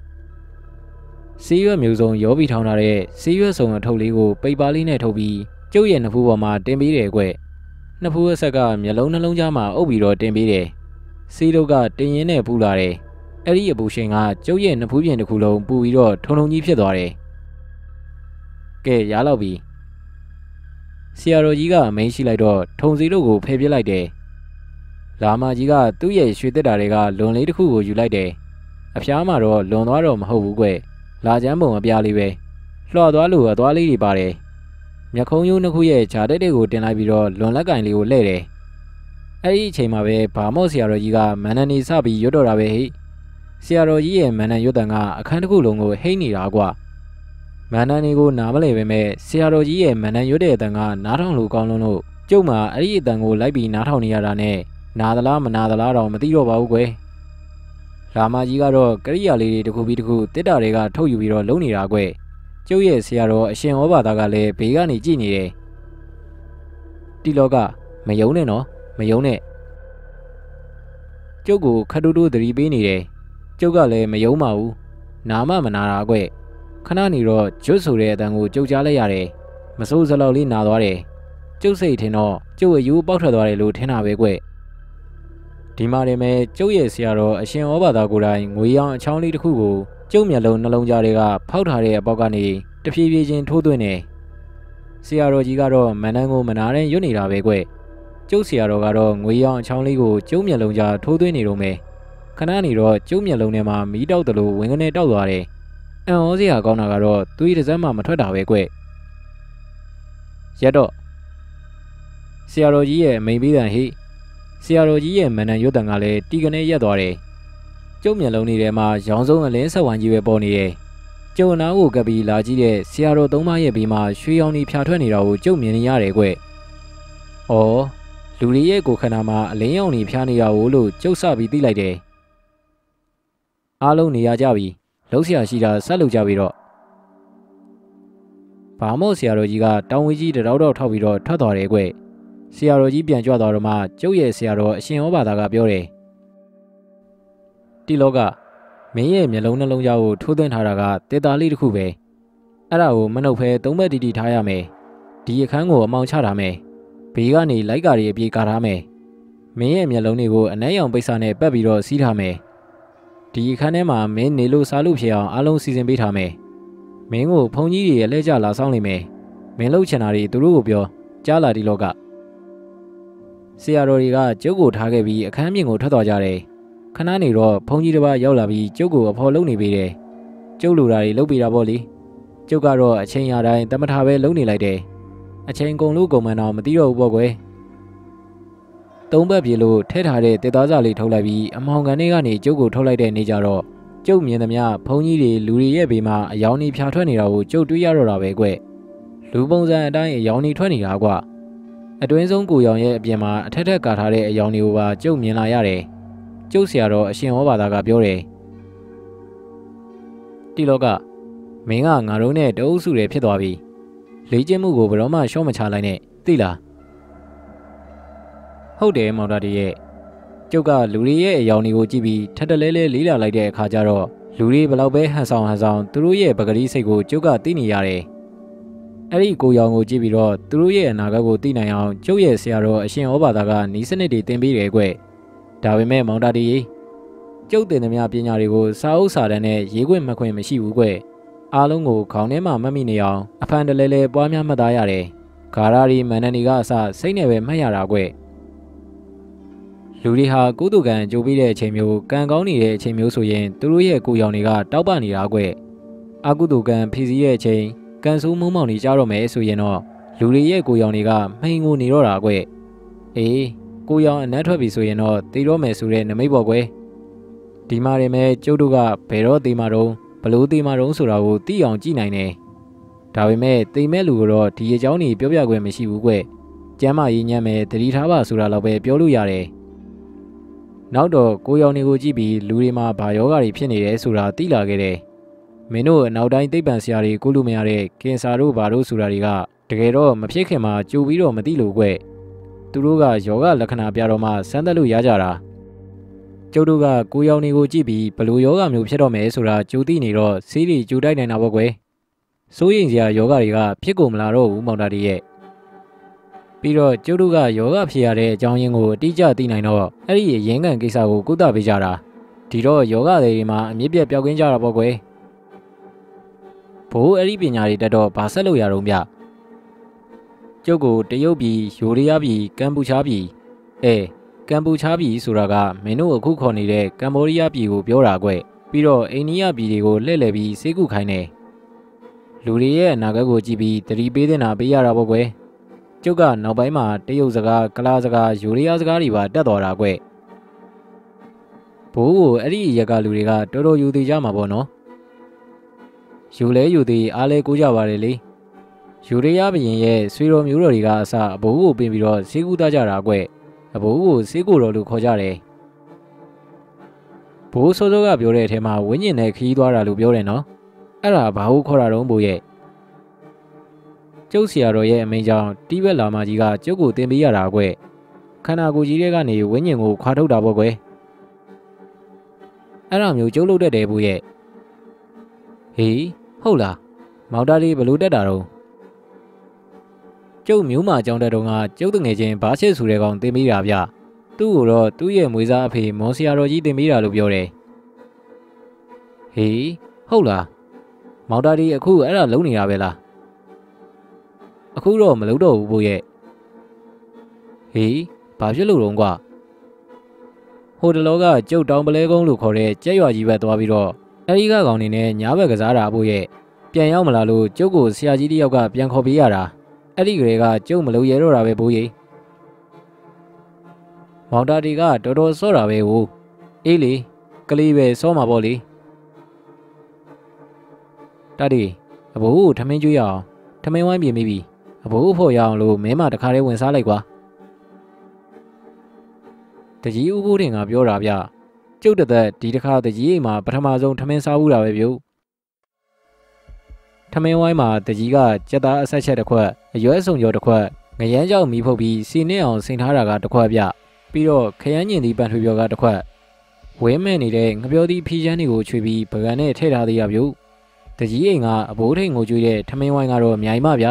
A: ဆေးရွက်မျိုးစုံရောပြီးထောင်းထားတဲ့ဆေးရွက်စုံအထုပ်လေးကိုပိတ်ပါလေးနဲ့ထုတ်ပြီးကျုပ်ရဲ့နှစ်ဖူးပေါ်မှာတင်ပေးတယ်ကွနှစ်ဖူးအဆက်ကမျက်လုံးနှလုံးကြားမှာအုပ်ပြီးတော့တင်ပေးတယ်ဆေးတို့ကတင်ရင်းနဲ့ပူလာတယ်အဲ့ဒီအပူရှင်ကကျုပ်ရဲ့နှစ်ဖူးပြင်တစ်ခုလုံးပူပြီးတော့ထုံထုံကြီးဖြစ်သွားတယ်ကဲရလောက်ပြီဆရာတော်ကြီးကအမိန့်ရှိလိုက်တော့ထုံစီတို့ကိုဖယ်ပစ်လိုက်တယ်လာမကြီးကသူ့ရဲ့ရွှေသစ်တာတွေကလွန်လေးတစ်ခုကိုယူလိုက်တယ်အဖျားမှာတော့လွန်သွားတော့မဟုတ်ဘူးကွလာချမ်းပုံအပြားလေးပဲလှော်သွားလို့အသွားလေးတွေပါတယ်မျက်ခုံးရိုးနှစ်ခုရဲ့ဂျာတက်တွေကိုတင်လိုက်ပြီးတော့လွန်လက်ကင်လေးကိုလှည့်တယ်အဲ့ဒီအချိန်မှာပဲဗာမော့ဆရာတော်ကြီးကမန္တန်နေစပြီးရွတ်တော်တာပဲဟိဆရာတော်ကြီးရဲ့မန္တန်ရွတ်တန်ကအခန်းတစ်ခုလုံးကိုဟိတ်နေတာကွမန္တန်တွေကိုနားမလဲပဲမဲ့ဆရာတော်ကြီးရဲ့မန္တန်ရွတ်တဲ့အတန်ကနားထောင်လို့ကောင်းလုံးလို့ကျုပ်မှာအဲ့ဒီအတန်ကိုလိုက်ပြီးနားထောင်နေရတာနဲ့နာသလားမနာသလားတော့မသိတော့ပါဘူးကွယ်လာမကြီးကတော့ကရိယာလေးတွေတစ်ခုပြီးတစ်ခုတစ်တာတွေကထုတ်ယူပြီးတော့လုံနေတာကွယ်ကျုပ်ရဲ့ဆရာတော်အရှင်ဩဘာသာကလည်းဘေးကနေကြည့်နေတယ်တီလောကမယုံနဲ့နော်မယုံနဲ့ကျုပ်ကိုခတ်တူးတူးသတိပေးနေတယ်ကျုပ်ကလည်းမယုံပါဘူးနာမမနာတာကွယ်ခဏနေတော့ကျွတ်ဆိုတဲ့အတန်ကိုကြုတ်ကြားလိုက်ရတယ်မစိုးစလောက်လေးနာသွားတယ်ကျုပ်စိတ်ထင်တော့ကျုပ်အယူပေါက်ထွက်သွားတယ်လို့ထင်တာပဲကွဒီမှာတည်းမဲ့ကျုပ်ရဲ့ဆရာတော်အရှင်ဩဘာသာကိုယ်တိုင်ငွေရောင်အချောင်းလေးတစ်ခုကိုကျုပ်မျက်လုံးနှလုံးကြားတွေကဖောက်ထားတဲ့အပေါက်ကနေတဖြည်းဖြည်းချင်းထိုးသွင်းနေဆရာတော်ကြီးကတော့မနန်းကိုမနာတဲ့ရွတ်နေတာပဲကွကျုပ်ဆရာတော်ကတော့ငွေရောင်အချောင်းလေးကိုကျုပ်မျက်လုံးကြားထိုးသွင်းနေတော့မယ်ခဏနေတော့ကျုပ်မျက်လုံးထဲမှာမီးတောက်တယ်လို့ဝင်ကနေတောက်သွားတယ်အံ့ဩစရာကောင်းတာကတော့သူ့ရဲ့တစ်စက်မှမထွက်တာပဲကွရက်တော့ဆရာတော်ကြီးရဲ့အမိန်ပေးတဲ့ဟိဆရာတော်ကြီးရဲ့မနန်ရွတ်တန်ကလည်းတီကနေရက်သွားတယ်ကျုပ်မျက်လုံးထဲမှာရောင်စုံအလင်းဆက်ဝိုင်းကြီးပဲပေါ်နေတယ်ကျုပ်နားကိုကပ်ပြီးလာကြည့်တဲ့ဆရာတော်သုံးပါးရဲ့ဘေးမှာရွှေရောင်ကြီးဖြာထွက်နေတာကိုကျုပ်မြင်နေရတယ်ကွ။အော်လူတွေရဲ့ကိုယ်ခန္ဓာမှာအလင်းရောင်ကြီးဖြာနေတာကိုလို့ကျုပ်စပြီးသိလိုက်တယ်။အားလုံးနေရကြပြီ။လှုပ်ရှားရှိတာဆက်လုပ်ကြပြီတော့။ဘာမို့ဆရာတော်ကြီးကတောင်ဝေးကြီးတရောက်တော့ထောက်ပြီးတော့ထွက်သွားတယ်ကွ။ဆရာတော်ကြီးပြန်ကြွသွားတော့မှကျုပ်ရဲ့ဆရာတော်အရှင်ဩဘာသာကပြောတယ်။ဒီလောကမင်းရဲ့မျက်လုံးနှလုံးသားကိုထိုးသွင်းထားတာကတေတာလေးတစ်ခုပဲအဲ့ဒါကိုမနှုတ်ဖဲသုံးဘက်တီတီထားရမယ်ဒီအခန်းကိုအမောင်ချထားမယ်ဘေးကနေလိုက်ကားတွေအပြေကာထားမယ်မင်းရဲ့မျက်လုံးတွေကိုအနက်ရောင်ပိတ်စာနဲ့ပတ်ပြီးတော့စီးထားမယ်ဒီအခန်းထဲမှာမင်းနေလို့စားလို့ဖြစ်အောင်အားလုံးစီစဉ်ပေးထားမယ်မင်းကိုဖုန်ကြီးတွေရဲ့လက်ကြလာဆောင်လိမ့်မယ်မင်းလှုပ်ချင်တာတွေသူတို့ကိုပြောကြားလာဒီလောကဆရာတော်တွေကကျုပ်ကိုထားခဲ့ပြီးအခန်းပြင်ကိုထွက်သွားကြတယ်ခဏနေတော့ဖုန်ကြီးတစ်ပါးရောက်လာပြီးကျုပ်ကိုအဖော်လုပ်နေပေးတယ်ကျုပ်လိုတာတွေလုပ်ပေးတာပေါ့လေကျုပ်ကတော့အချိန်ရတိုင်းတမထာပဲလုပ်နေလိုက်တယ်အချိန်ကုန်လို့ကုန်မှန်းတော့မသိတော့ဘူးပေါ့ကွယ်သုံးဘက်ပြေလို့ထဲထားတဲ့တေသားစာလေးထုတ်လိုက်ပြီးအမောင်ကန်တွေကနေကျုပ်ကိုထုတ်လိုက်တဲ့နေ့ကျတော့ကျုပ်မြင်သမျှဖုန်ကြီးတွေလူတွေရဲ့ဘေးမှာအယောင်ကြီးဖြာထွက်နေတာကိုကျုပ်တွေးရတော့တာပဲကွယ်လူပုံစံအတိုင်းအယောင်ကြီးထွက်နေတာကွာအတွင်းဆုံးကိုရောင်ရဲ့အပြင်မှာအထက်ထက်ကာထားတဲ့အယောင်တွေကိုပါကျုပ်မြင်လာရတယ်ကျုပ်ဆရာတော်အရှင်ဩဘာသာကပြောတယ်ဒီလောကမင်းကငါတို့နဲ့တအုပ်စုတွေဖြစ်သွားပြီလေ့ကျင့်မှုကိုဘယ်တော့မှရှော့မချလိုက်နဲ့သိလားဟုတ်တယ်မောင်တာတရဲ့ကျုပ်ကလူတွေရဲ့အယောင်တွေကိုကြည့်ပြီးထက်တလဲလဲလေးလာလိုက်တဲ့အခါကျတော့လူတွေဘလောက်ပဲဟန်ဆောင်ဟန်ဆောင်သူတို့ရဲ့ပကတိစိတ်ကိုကျုပ်ကသိနေရတယ်အဲ့ဒီကိုရောင်ကိုကြည့်ပြီးတော့သူတို့ရဲ့အနာဂတ်ကိုသိနိုင်အောင်ကျုပ်ရဲ့ဆရာတော်အရှင်ဩဘာသာကနီးစနစ်တွေသင်ပေးတယ်ကွဒါပေမဲ့မောင်တာတီကျုပ်တင်သမျှပညာတွေကိုစာအုပ်စာတမ်းနဲ့ရေးခွင့်မခွင့်မရှိဘူးကွအားလုံးကိုခေါင်းထဲမှာမှတ်မိနေအောင်အဖန်တလဲလဲပွားများမှတ်သားရတယ်ဂါရရီမန္တန်ဒီကအစစိတ်နဲ့ပဲမှတ်ရတာကွလူတွေဟာကုသကံကြိုးပြီးတဲ့အချိန်မျိုးကံကောင်းနေတဲ့အချိန်မျိုးဆိုရင်သူတို့ရဲ့ကိုယ်ရောင်တွေကတောက်ပနေတာကွအကုသကံဖြည့်စည်းတဲ့အချိန်ကံဆိုးမုံမောင်နေကြတော့မယ်ဆိုရင်တော့လူတွေရဲ့ကိုယ်ရောင်တွေကမှိန်ကိုနေတော့တာကွအေးကိုရောင်အနက်ထွက်ပြီဆိုရင်တော့တည်တော့မယ်ဆိုတဲ့နမိတ်ပေါ့ကွယ်ဒီမှာရင်မဲ့ကျုပ်တို့ကဘယ်တော့တည်မှာတော့ဘလို့တည်မှာတော့ဆိုတာကိုသိအောင်ကြည့်နိုင်တယ်ဒါပေမဲ့တည်မဲ့လူကတော့ဒီအကြောင်းကြီးပြောပြခွင့်မရှိဘူးကွကျမ်းမာရေးညံ့မဲ့တတိထားပါဆိုတာတော့ပဲပြောလို့ရတယ်နောက်တော့ကိုရောင်တွေကိုကြည့်ပြီးလူတွေမှာဘာယောဂတွေဖြစ်နေတယ်ဆိုတာသိလာခဲ့တယ်မင်းတို့နောက်တိုင်းသိပ္ပံဆရာတွေကိုလို့မရတဲ့ကင်ဆာတို့ဘာတို့ဆိုတာတွေကတကယ်တော့မဖြစ်ခင်မှာကြိုပြီးတော့မသိလို့ကွသူတို့ကယောဂလက္ခဏာပြတော့မှစမ်းသပ်လို့ရကြတာကျုပ်တို့ကကိုရောင်တွေကိုကြည့်ပြီးဘလို့ယောဂမျိုးဖြစ်တော့မယ်ဆိုတာကြိုသိနေတော့ဆေးတွေကြိုတိုက်နိုင်တာပေါ့ကွယ်စိုးရင်စရာယောဂတွေကဖြစ်ကုန်မလာတော့ဘူးမောင်တာတီရဲ့ပြီးတော့ကျုပ်တို့ကယောဂဖြစ်ရတဲ့အကြောင်းရင်းကိုအတိအကျသိနိုင်တော့အဲ့ဒီရင်းကန်ကိစ္စကိုကုသပေးကြတာဒီတော့ယောဂတွေမှာအမြင့်ပြတ်ပျောက်ကင်းကြတာပေါ့ကွယ်ဘိုးအဲ့ဒီပညာတွေတက်တော့ဘာဆက်လို့ရတော့ဗျကျုပ်ကိုတရုတ်ပြည်ယိုရီးယားပြည်ကမ်ပူချာပြည်အဲကမ်ပူချာပြည်ဆိုတာကမင်းတို့အခုခေါ်နေတဲ့ကမ်ဘောဒီးယားပြည်ကိုပြောတာကွပြီးတော့အိန္ဒိယပြည်တွေကိုလှည့်လည်ပြီးစေကူခိုင်းတယ်လူတွေရဲ့အနာဂတ်ကိုကြည့်ပြီးတတိပေးတဲ့နာပေးရတာပေါ့ကွယ်ကျုပ်ကနောက်ပိုင်းမှာတရုတ်စကားကလားစကားယိုရီးယားစကားတွေပါတက်တော်တာကွဘိုးကိုအဲ့ဒီရက်ကလူတွေကတော်တော်ယူသေးကြမှာပေါ့နော်ယူလဲယူသေးအားလဲကိုကြပါတယ်လေယူရီးယားဘရင်ရဲ့ဆွေတော်မျိုးတော်တွေကအစအဘိုးကိုပြင်ပြီးတော့စေကူသားကြတာကွအဘိုးကိုစေကူတော်လို့ခေါ်ကြတယ်ဘိုးစောစောကပြောတဲ့အထဲမှာဝင်းကျင်နဲ့ခီးသွားတာလို့ပြောတယ်နော်အဲ့ဒါဘာလို့ခေါ်တာတော့ဘိုးရဲ့ကျုပ်ဆရာတော်ရဲ့အမိန့်ကြောင့်တိဘက်လာမကြီးကကျုပ်ကိုတင်ပေးရတာကွခန္ဓာကိုယ်ကြီးတွေကနေဝင်းကျင်ကိုခွာထုတ်တာပေါ့ကွအဲ့ဒါမျိုးကျုပ်လုပ်တတ်တယ်ဘိုးရဲ့ဟေးဟုတ်လားမောင်တာလေးဘလို့တက်တာတော့ကျုပ်မျိုးမကြောင်းတဲ့တုန်းကကျုပ်တငယ်ချင်းဘားချစ်ဆိုတဲ့ကောင်တင်မိတာဗျသူ့ကိုတော့သူ့ရဲ့မွေးစားအဖေမွန်ဆရာတော်ကြီးတင်မိတာလို့ပြောတယ်ဟေးဟုတ်လားမောင်တာဒီအခုအဲ့ဒါလုံးနေတာပဲလားအခုတော့မလုံးတော့ဘူးဘို့ရဲ့ဟေးဘာဖြစ်လို့တော့ကွာဟိုတလောကကျုပ်တောင်ပလဲကုန်းလို့ခေါ်တဲ့ကြက်ရွာကြီးဘက်သွားပြီးတော့အဲဒီကကောင်နေနဲ့ညားဘက်ကစားတာဘို့ရဲ့ပြန်ရောက်မလာလို့ကျုပ်ကိုဆရာကြီးတယောက်ကပြန်ခေါ်ပေးရတာအဲ့ဒီကလေးကကျုပ်မလုံးရဲတော့တာပဲဘိုးကြီးမောင်တာဒီကတော်တော်စောတာပဲဟိုအေးလေကလေးပဲစောမှာပေါ့လေတာဒီအဘိုးထမင်းကျွေးရအောင်ထမင်းဝိုင်းပြင်မိပြီအဘိုးဖို့ရအောင်လို့မဲမတခါလေးဝင်စားလိုက်ကွာတကြီးဦးဘိုးတင်ကပြောတာဗျကျုပ်တသက်ဒီတစ်ခါတကြီးအိမ်မှာပထမဆုံးထမင်းစားဘူးတာပဲပြုတ်ထမင်းဝိုင်းမှာတကြီးကကြက်သားအဆက်ချက်တစ်ခွက်အရွက်စုံကျော်တစ်ခွက်ငရမ်းကြောက်မီးဖုတ်ပြီးစီနစ်အောင်ဆင်ထားတာကတစ်ခွက်ပြပြီးတော့ခရမ်းညင်သီးပန်ထွေပြော်ကတစ်ခွက်ဝဲမဲ့နေတဲ့ငပြောသီးဖီးချမ်းတွေကိုချွေပြီးပကံနဲ့ထည့်ထားသေးရပြုတ်တကြီးအိမ်ကအဘိုးထိန်ကိုကျွေးတဲ့ထမင်းဝိုင်းကတော့အများကြီးမှဗျာ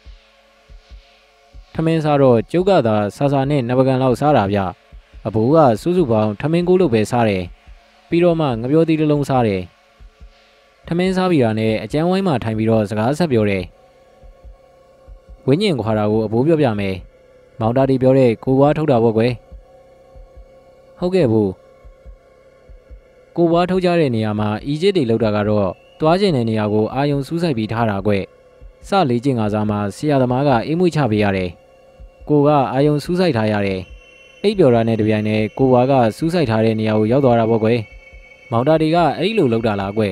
A: ထမင်းစားတော့ကျုပ်ကသာဆာဆာနဲ့နပကံလောက်စားတာဗျအဘိုးကစူးစူပေါင်းထမင်းကိုလို့ပဲစားတယ်ပြီးတော့မှငပြောသီးတစ်လုံးစားတယ်ထမင်းစားပြီးတာနဲ့အကျန်းဝိုင်းမှာထိုင်ပြီးတော့စကားဆက်ပြောတယ်ဝင်းညင်ခွာတာကိုအဘိုးပြောပြမယ်မောင်တာတီပြောတဲ့ကိုဘွားထုတ်တာပေါ့ကွယ်ဟုတ်ကဲ့ဘူးကိုဘွားထုတ်ကြတဲ့နေရာမှာအီဂျစ်တွေလောက်တာကတော့သွားကျင်တဲ့နေရာကိုအာယုံစူးစိုက်ပြီးထားတာကွစလေးကျင်ကစားမှာဆရာသမားကအိမ်မွေးချပေးရတယ်ကိုကအာယုံစူးစိုက်ထားရတယ်အိပ်ပျော်တာနဲ့တပြိုင်တည်းကိုဘွားကစူးစိုက်ထားတဲ့နေရာကိုရောက်သွားတာပေါ့ကွယ်မောင်တာတီကအဲ့လိုလောက်တာလားကွ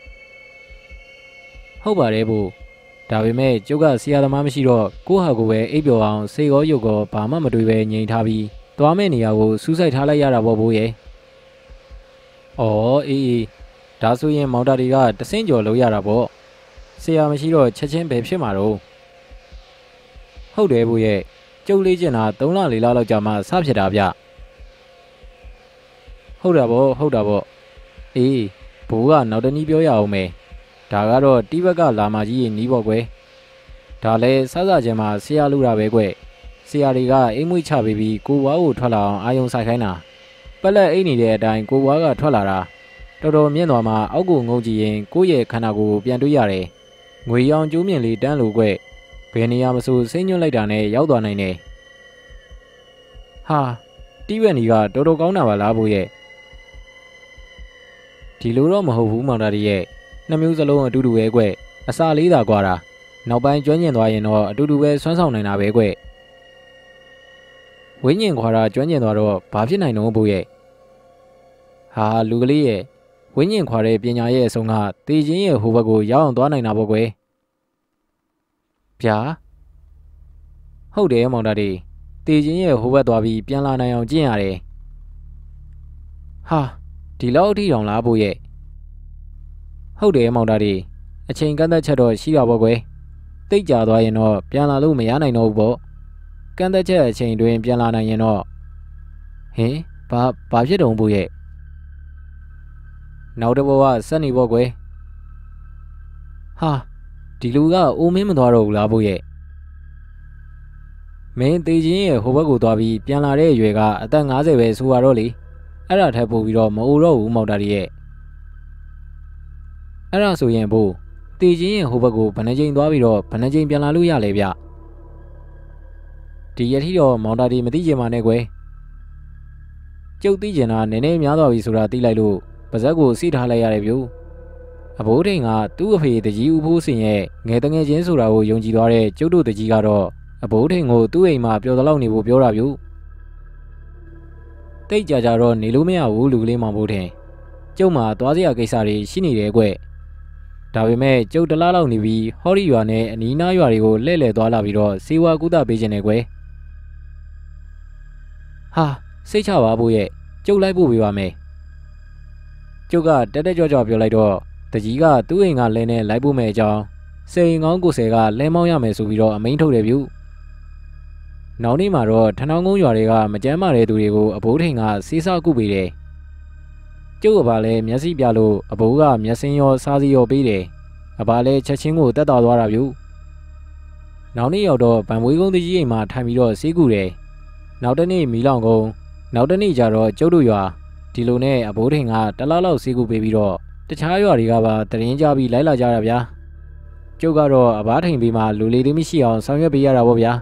A: ဟုတ်ပါတယ်ဘူးဒါပေမဲ့ကျုပ်ကဆရာသမားမရှိတော့ကိုဟာကိုပဲအိပ်ပျော်အောင်စေကောရုပ်ကောဘာမှမတွေးပဲငြိမ်ထားပြီးသွားမဲ့နေရာကိုစူးစိုက်ထားလိုက်ရတာပေါ့ဘိုးရဲ့။အော်အေးအေးဒါဆိုရင်မောင်တာတွေကတဆင့်ကျော်လုံးရတာပေါ့ဆရာမရှိတော့ချက်ချင်းပဲဖြစ်မှာတော့ဟုတ်တယ်ဘိုးရဲ့ကျုပ်လေးကျင်တာသုံးလလေးလောက်ကြာမှစဖြစ်တာဗျဟုတ်တာပေါ့ဟုတ်တာပေါ့အေးဘိုးကနောက်တနည်းပြောရအောင်မယ်ဒါကတော့တိဘက်ကလာမကြီးရဲ့နီးပေါ့ကွယ်ဒါလဲစစချင်းမှာဆရာလူတာပဲကွယ်ဆရာတွေကအိမ်မွေးချပေးပြီးကိုဘွားကိုထွက်လာအောင်အာယုံဆိုင်ခိုင်းတာပက်လက်အိမ်နေတဲ့အတိုင်းကိုဘွားကထွက်လာတာတော်တော်မြင့်သွားမှအောက်ကိုငုံကြည့်ရင်ကိုယ့်ရဲ့ခန္ဓာကိုယ်ပြန်တွေးရတယ်ငွေရောင်ကျိုးမြင့်လေးတန်းလို့ကွယ်ဘယ်နေရာမဆိုစိတ်ညွတ်လိုက်တာနဲ့ရောက်သွားနိုင်တယ်ဟာတိဘက်နီကတော်တော်ကောင်းတာပါလားဘိုးရဲ့ဒီလိုတော့မဟုတ်ဘူးမောင်တာဒီရဲ့နှစ်မျိုးစလုံးအတူတူပဲကွအစာလေးသာကွာတာနောက်ပိုင်းကျွမ်းကျင်သွားရင်တော့အတူတူပဲဆွမ်းဆောင်နိုင်တာပဲကွဝင်းညင်ခွာတာကျွမ်းကျင်သွားတော့ဘာဖြစ်နိုင်တော့ဘိုးရဲ့ဟာလူကလေးရဲ့ဝင်းညင်ခွာတဲ့ပညာရဲ့အဆုံးကတေချင်းရဲ့ဟိုဘက်ကိုရောက်အောင်သွားနိုင်တာပေါ့ကွယ်ဗျာဟုတ်တယ်မောင်တာဒီတေချင်းရဲ့ဟိုဘက်သွားပြီးပြန်လာနိုင်အောင်ကျင့်ရတယ်ဟာဒီလောက်အထိတောင်လားဘိုးရဲ့ဟုတ်တယ်မောင်တာဒီအချိန်ကန့်သက်ချက်တော့ရှိတာပေါ့ကွယ်တိတ်ကြသွားရင်တော့ပြန်လာလို့မရနိုင်တော့ဘူးပေါ့ကန့်သက်ချက်အချိန်တွင်ပြန်လာနိုင်ရင်တော့ဟင်ဘာဘာဖြစ်တုံးဘူးရဲ့နောက်တစ်ဘဝစက်နေပေါ့ကွယ်ဟာဒီလူကအိုမင်းမသွားတော့ဘူးလားဘို့ရဲ့မင်းတေချင်းရဲ့ဟိုဘက်ကိုသွားပြီးပြန်လာတဲ့အရွယ်ကအသက်ငါးဆယ်ပဲဆိုရတော့လေအဲ့ဒါထပ်ပို့ပြီးတော့မအိုတော့ဘူးမောင်တာဒီရဲ့အဲ့ဒါဆိုရင်ဘို့တေချင်းရဲ့ဟိုဘက်ကိုဘယ်နှကြိမ်သွားပြီးတော့ဘယ်နှကြိမ်ပြန်လာလို့ရလဲဗျဒီရထီတော့မောင်တာဒီမသိချင်ပါနဲ့ကွယ်ကျုပ်သိချင်တာနည်းနည်းများသွားပြီဆိုတာသိလိုက်လို့ပါဇက်ကိုစီးထားလိုက်ရတယ်ဗျအဘိုးထိန်ကသူ့အဖေတကြီးဦးဖိုးစင်ရဲ့ငယ်တငယ်ချင်းဆိုတာကိုယုံကြည်သွားတဲ့ကျုပ်တို့တကြီးကတော့အဘိုးထိန်ကိုသူ့အိမ်မှာပျော်သလောက်နေဖို့ပြောတာဗျတိတ်ကြကြတော့နေလို့မရဘူးလူကလေးမောင်ဘိုးထိန်ကျုပ်မှာသွားစရာကိစ္စတွေရှိနေတယ်ကွဒါပေမဲ့ကျုပ်တလားလောက်နေပြီးဟော်ရီရွာနဲ့အနီးနားရွာတွေကိုလှည့်လည်သွားလာပြီးတော့စေဝါကုသပေးခြင်းနဲ့ကွယ်ဟာစိတ်ချပါဖို့ရဲ့ကျုပ်လိုက်ဖို့ပေးပါမယ်ကျုပ်ကတက်တက်ကြွကြွပြောလိုက်တော့တကြီးကသူ့အိမ်ကလဲနဲ့လိုက်ဖို့မဲ့အကြောင်းစိန်ကောင်းကိုဆယ်ကလဲမောင်းရမယ်ဆိုပြီးတော့အမိန့်ထုတ်တယ်ဗျနောက်နေ့မှာတော့ထနောင်းကုန်းရွာတွေကမကြမ်းမာတဲ့သူတွေကိုအဘိုးထိန်ကစေးစားကုပေးတယ်ကျုပ်အဘလည်းမျက်စိပြလို့အဘိုးကမျက်စင်းရောစားစီရောပေးတယ်အဘလည်းချက်ချင်းကိုတက်တာသွားတာဗျနောက်နေ့ရောက်တော့ဗန်မွေးကုန်းတကြီးအိမ်မှာထိုင်ပြီးတော့စေးကူတယ်နောက်တနေ့မီလောင်ကုန်းနောက်တနေ့ကျတော့ကျုပ်တို့ရွာဒီလိုနဲ့အဘိုးထင်ကတလားလောက်စေးကူပေးပြီးတော့တခြားရွာတွေကပါတရင်ကြပြီးလိုက်လာကြတာဗျာကျုပ်ကတော့အဘထိန်ပေးမှလူလေးလေးမရှိအောင်ဆောင်ရွက်ပေးရတာပေါ့ဗျာ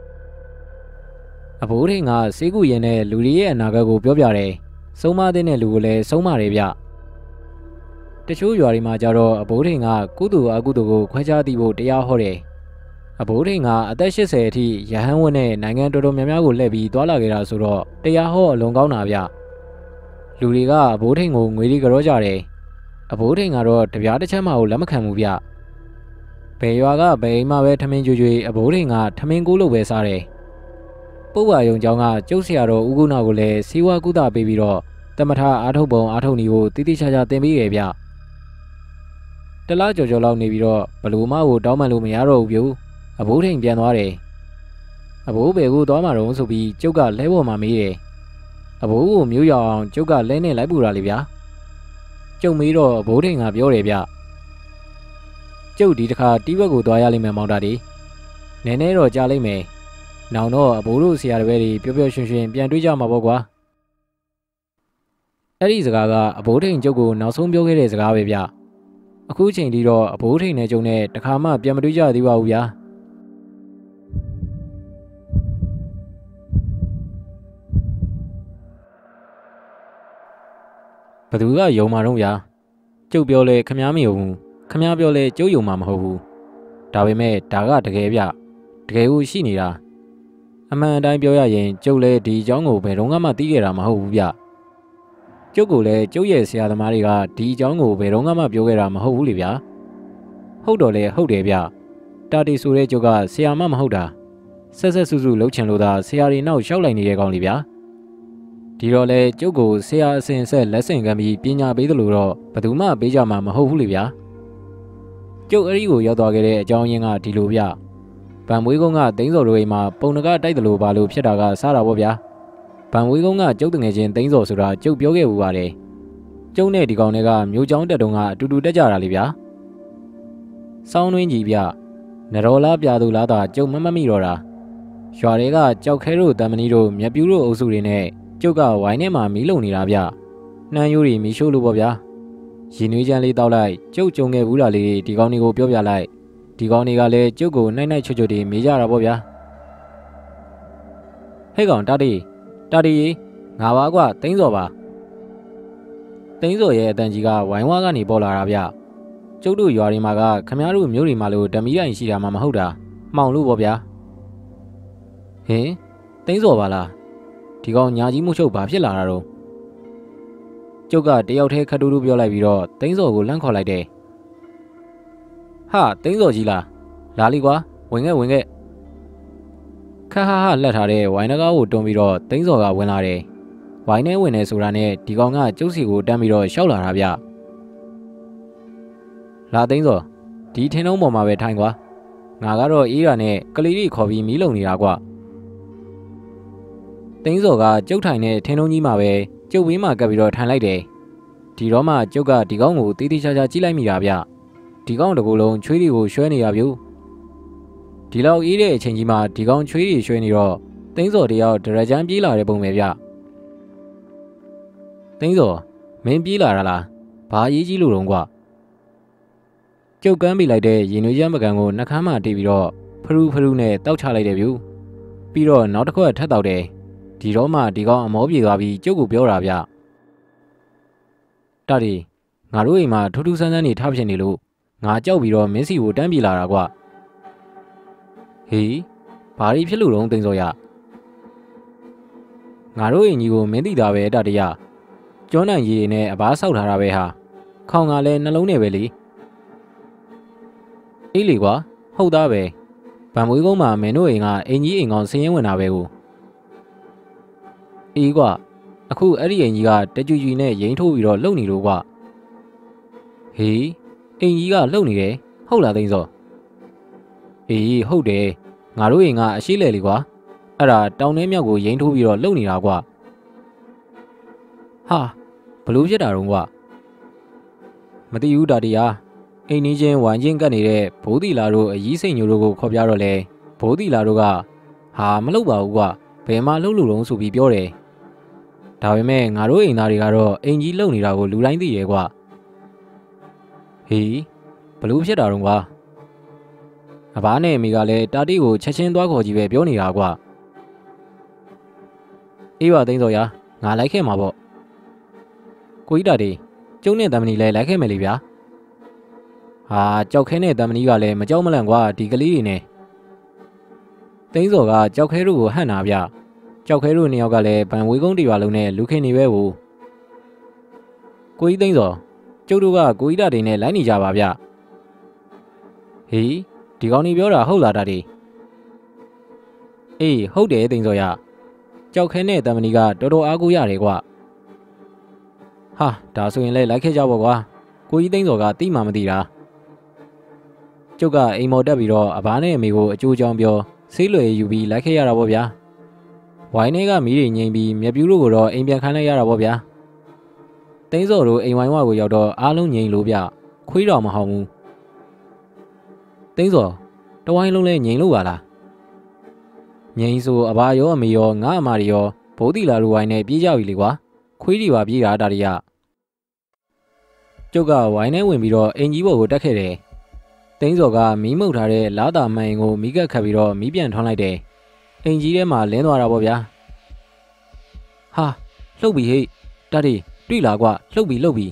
A: အဘိုးထင်ကစေးကူရင်နဲ့လူတွေရဲ့အနာဂတ်ကိုပြောပြတယ်ဆုံးမတဲ့လူကိုလည်းဆုံးမတယ်ဗျတချို့ရွာတွေမှာကြတော့အဘိုးထင်ကကုသိုလ်အကုသိုလ်ကိုခွဲခြားသိဖို့တရားဟောတယ်အဘိုးထင်ကအသက်၈၀အထိရဟန်းဝတ်နဲ့နိုင်ငံတော်တော်များများကိုလှည့်ပြီးတွာလာခဲ့တာဆိုတော့တရားဟောအလွန်ကောင်းတာဗျလူတွေကအဘိုးထင်ကိုငွေတွေကြောကြတယ်အဘိုးထင်ကတော့တပြားတစ်ချက်မှကိုလက်မခံဘူးဗျဘယ်ရွာကဘယ်အိမ်မှာပဲထမင်းကြွကြွအဘိုးထင်ကထမင်းကိုလို့ပဲစားတယ်ပုပ်ဝါယုံကျောင်းကကျုပ်ဆရာတော်ဦးကုနာကိုလည်းစီဝါကုသပေးပြီးတော့တမထအားထုတ်ပုံအားထုတ်နည်းကိုတိတိကျကျသင်ပေးရဗျတလားကြော်ကြော်လောက်နေပြီးတော့ဘလူမကိုတောင်းပန်လို့မရတော့ဘူးပြူအဘိုးထိန်ပြန်သွားတယ်အဘိုးဘယ်ကိုသွားမှာတော့ဆိုပြီးကျုပ်ကလဲပေါ်မှာမေးတယ်အဘိုးကိုမျိုးရအောင်ကျုပ်ကလဲနဲ့လိုက်ပူတာလေဗျာကျုပ်မေးတော့အဘိုးထိန်ကပြောတယ်ဗျကျုပ်ဒီတစ်ခါတီးဘက်ကိုသွားရလိမ့်မယ်မောင်တာဒီနည်းနည်းတော့ကြားလိမ့်မယ်နောင်တော့အဘိုးတို့ဆရာတပည့်တွေပျော်ပျော်ရွှင်ရွှင်ပြန်တွေ့ကြမှာပေါ့ကွာအဲ့ဒီစကားကအဘိုးထိန်ကျုပ်ကိုနောက်ဆုံးပြောခဲ့တဲ့စကားပဲဗျအခုချိန်ထိတော့အဘိုးထိန်နဲ့ကျုံနဲ့တခါမှပြန်မတွေ့ကြသေးပါဘူးဗျာဘသူကယုံမှာတော့ဗျာကျုပ်ပြောလဲခမားမယုံဘူးခမားပြောလဲကျုပ်ယုံမှာမဟုတ်ဘူးဒါပေမဲ့ဒါကတကယ်ဗျတကယ်ကိုရှိနေတာအမှန်အတိုင်းပြောရရင်ကျုပ်လည်းဒီအကြောင်းကိုဘယ်တော့မှသိခဲ့တာမဟုတ်ဘူးဗျကျုပ်ကိုလည်းကျုပ်ရဲ့ဆရာသမားတွေကဒီအကြောင်းကိုဘယ်တော့မှပြောခဲ့တာမဟုတ်ဘူးလေဗျာဟုတ်တော့လေဟုတ်တယ်ဗျတာတီဆိုတဲ့ကျုပ်ကဆရာမမဟုတ်တာဆက်ဆက်စုစုလှုပ်ချင်လို့သာဆရာတွေနောက်ရှောက်လိုက်နေတဲ့ကောင်လေဗျာဒီတော့လေကျုပ်ကိုဆရာအစဉ်ဆက်လက်ဆင့်ကမ်းပြီးပညာပေးသလိုတော့ဘယ်သူမှပေးကြမှာမဟုတ်ဘူးလေဗျာကျုပ်အဲ့ဒီကိုရောက်သွားခဲ့တဲ့အကြောင်းရင်းကဒီလိုဗျဗန်မွေးကုန်းကသိန်းစော်တို့အိမ်မှာပုံနကတိုက်တယ်လို့ဘာလို့ဖြစ်တာကစားတာပေါ့ဗျာဗန်မွေးကုန်းကကျုပ်တငယ်ချင်းသိန်းစော်ဆိုတာကျုပ်ပြောခဲ့ဘူးပါတယ်ကျုပ်နဲ့ဒီကောင်တွေကမျိုးချောင်းတက်တုံးကအတူတူတက်ကြတာလေဗျာစောင်းနှင်းကြီးဗျနရောလားပြသူလားသာကျုပ်မမမိတော့တာရွာတွေကကြောက်ခဲတို့တမနီတို့မြက်ပြူးတို့အုပ်စုတွေနဲ့ကျုပ်ကဝိုင်းထဲမှာမီးလုံနေတာဗျနှမ်းရိုးတွေမီးရှို့လို့ပေါ့ဗျာရင်နွေးချမ်းလေးတောက်လိုက်ကျုပ်ကြုံခဲ့ဘူးလားလေဒီကောင်တွေကိုပြောပြလိုက်ဒီကောင်တွေကလည်းကျုပ်ကိုနှိုက်နှိုက်ချွတ်ချွတ်တွေမေးကြတာပေါ့ဗျာဟဲ့ကောင်တာတီတာတီငါပါကွာသိန်းစော်ပါသိန်းစော်ရဲ့အတန်ကြီးကဝိုင်းဝါးကနေပေါ်လာတာဗျကျုပ်တို့ရွာတွေမှာကခမားတို့မျိုးတွေမှာလို့ဓမီတိုင်းရှိတာမှမဟုတ်တာမှောင်လို့ပေါ့ဗျာဟင်သိန်းစော်ပါလားဒီကောင်ညာကြီးမှုချုပ်ဘာဖြစ်လာတာတော့ကျုပ်ကတယောက်တည်းခတ်တူးတူးပြောလိုက်ပြီးတော့သိန်းစော်ကိုလန့်ခေါ်လိုက်တယ်ဟာသိန်းစော်ကြီးလားလာလီကွာဝင်ခဲ့ဝင်ခဲ့ခါဟာဟာလက်ထားတဲ့ဝိုင်းတကားကိုတွန်းပြီးတော့သိန်းစော်ကဝင်လာတယ်ဝိုင်းထဲဝင်နေဆိုတာနဲ့ဒီကောင်ကကျုပ်စီကိုတန်းပြီးတော့ရှောက်လာတာဗျလာသိန်းစော်ဒီထင်းလုံးပေါ်မှာပဲထိုင်ကွာငါကတော့အေးရာနဲ့ကလေးလေးခေါ်ပြီးမီးလုံနေတာကွာသိန်းစော်ကကျုပ်ထိုင်တဲ့ထင်းလုံးကြီးမှာပဲကျုပ်ဝင်းမှာကပ်ပြီးတော့ထိုင်လိုက်တယ်ဒီတော့မှကျုပ်ကဒီကောင်ကိုတေးသေးချာချာကြည့်လိုက်မိတာဗျဒီကောင်တကူလုံးချွေးတွေကိုရွှဲနေရဗျဒီလောက်အေးတဲ့အချိန်ကြီးမှာဒီကောင်ချွေးတွေရွှဲနေတော့သိန်းစော်တယောက်ဒရကြမ်းပြေးလာတဲ့ပုံပဲဗျသိန်းစော်မင်းပြေးလာတာလားဘာရေးကြီးလို့တော့ကွာကျုပ်ကမ်းပြလိုက်တဲ့ရင်နွေးချမ်းပကံကိုနှကမ်းမှတီးပြီးတော့ဖရူးဖရူးနဲ့တောက်ချလိုက်တယ်ဗျပြီးတော့နောက်တစ်ခွက်ထပ်တောက်တယ်ဒီတော့မှဒီကောင်အမောပြေသွားပြီးကျုပ်ကိုပြောတာဗျတာတီငါတို့အိမ်မှာထူးထူးဆန်းဆန်းနေထားဖြစ်နေလို့ငါကြောက်ပြီးတော့မင်းစီကိုတန်းပြေလာတာကွာဟေးဘာတွေဖြစ်လို့တော့သိန်းစောရငါတို့အိမ်ကြီးကိုမင်းသိတာပဲတာတရားကျောနိုင်ကြီးနဲ့အဘားဆောက်ထားတာပဲဟာခေါင်ကလည်းနှလုံးနဲ့ပဲလေအေးလေကွာဟုတ်သားပဲဗန်မွေးကုန်းမှာမင်းတို့အိမ်ကအင်ကြီးအိမ်ကောင်ဆင်းရဲဝင်တာပဲကိုအေးကွာအခုအဲ့ဒီအိမ်ကြီးကတကြွကြွနဲ့ရိမ့်ထိုးပြီးတော့လှုပ်နေလို့ကွာဟေးအိမ်ကြီးကလှုပ်နေတယ်ဟုတ်လားသိန်းစောအေးဟုတ်တယ်ငါတို့အိမ်ကအရှိလေလေကွာအဲ့ဒါတောင်ထဲမြောက်ကိုရိမ့်ထိုးပြီးတော့လှုပ်နေတာကွာဟာဘလို့ဖြစ်တာတော့ကွာမသိဘူးတာတရားအိမ်နီးချင်းဝိုင်းချင်းကတ်နေတဲ့ဘိုးတီလာတို့အကြီးစိန်ညိုတို့ကိုခေါ်ပြတော့လဲဘိုးတီလာတို့ကဟာမလုပ်ပါဘူးကွာဘယ်မှာလှုပ်လို့လုံးဆိုပြီးပြောတယ်ဒါပေမဲ့ငါတို့အိမ်သားတွေကတော့အိမ်ကြီးလုံနေတာကိုလူတိုင်းသိရဲ့ကွာဟေးဘလို့ဖြစ်တာတော့ကွာအဘနဲ့အမေကလည်းတာတီကိုချက်ချင်းသွားခေါ်ကြည့်ပဲပြောနေတာကွာအေးပါသိန်းစော်ရငါလိုက်ခဲ့မှာပေါ့ကိုကြီးတာတီကျုံနဲ့တမနီလည်းလိုက်ခဲ့မယ်လေဗျာဟာကြောက်ခဲနဲ့တမနီကလည်းမကြောက်မလန့်ကွာဒီကလေးတွေနဲ့သိန်းစော်ကကြောက်ခဲတို့ကိုဟန့်တာဗျကြောက်ခဲတို့နှစ်ယောက်ကလည်းဗန်ဝေးကုန်းတီပါလုံးနဲ့လူခင်နေပဲဟိုကိုကြီးသိန်းစော်ကျုပ်တို့ကကိုကြီးတာတီနဲ့လိုက်နေကြပါဗျဟေးဒီကောင်ကြီးပြောတာဟုတ်လားတာတီအေးဟုတ်တယ်သိန်းစော်ရကြောက်ခဲနဲ့တမနီကတော်တော်အားကိုးရတယ်ကွာဟာဒါဆိုရင်လည်းလိုက်ခဲ့ကြပါကွာကိုကြီးသိန်းစော်ကတိမှမသိတာကျုပ်ကအိမ်မော်တက်ပြီးတော့အဘနဲ့အမေကိုအကျိုးကြောင်းပြောဆေးလွယ်ယူပြီးလိုက်ခဲ့ရတာပေါ့ဗျာဝိုင်းထဲကမီးတွေငိမ့်ပြီးမြက်ပြူးတို့ကိုတော့အိမ်ပြန်ခိုင်းလိုက်ရတာပေါ့ဗျာသိန်းစော်တို့အိမ်ဝိုင်းဝကိုရောက်တော့အားလုံးငိမ့်လို့ဗျခွေးတော်မဟောင်းဘူးသိန်းစော်တဝိုင်းလုံးလဲငိမ့်လို့ပါလားငိမ့်ဆိုအဘရောအမေရောငါအမတွေရောဘိုးတီလာတို့ဝိုင်းနဲ့ပြေးကြပြီလေကွာခွေးတွေပါပြေးတာတာတွေကကျုပ်ကဝိုင်းထဲဝင်ပြီးတော့အင်ကြီးဘော်ကိုတက်ခဲ့တယ်သိန်းစော်ကမီးမှုတ်ထားတဲ့လားတာမှန်ကိုမီးကပ်ခတ်ပြီးတော့မီးပြန်ထွန်းလိုက်တယ်အင်ကြီးထဲမှာလင်းသွားတာပေါ့ဗျာဟာလှုပ်ပြီဟိတတ်တယ်တွေ့လာကွာလှုပ်ပြီလှုပ်ပြီ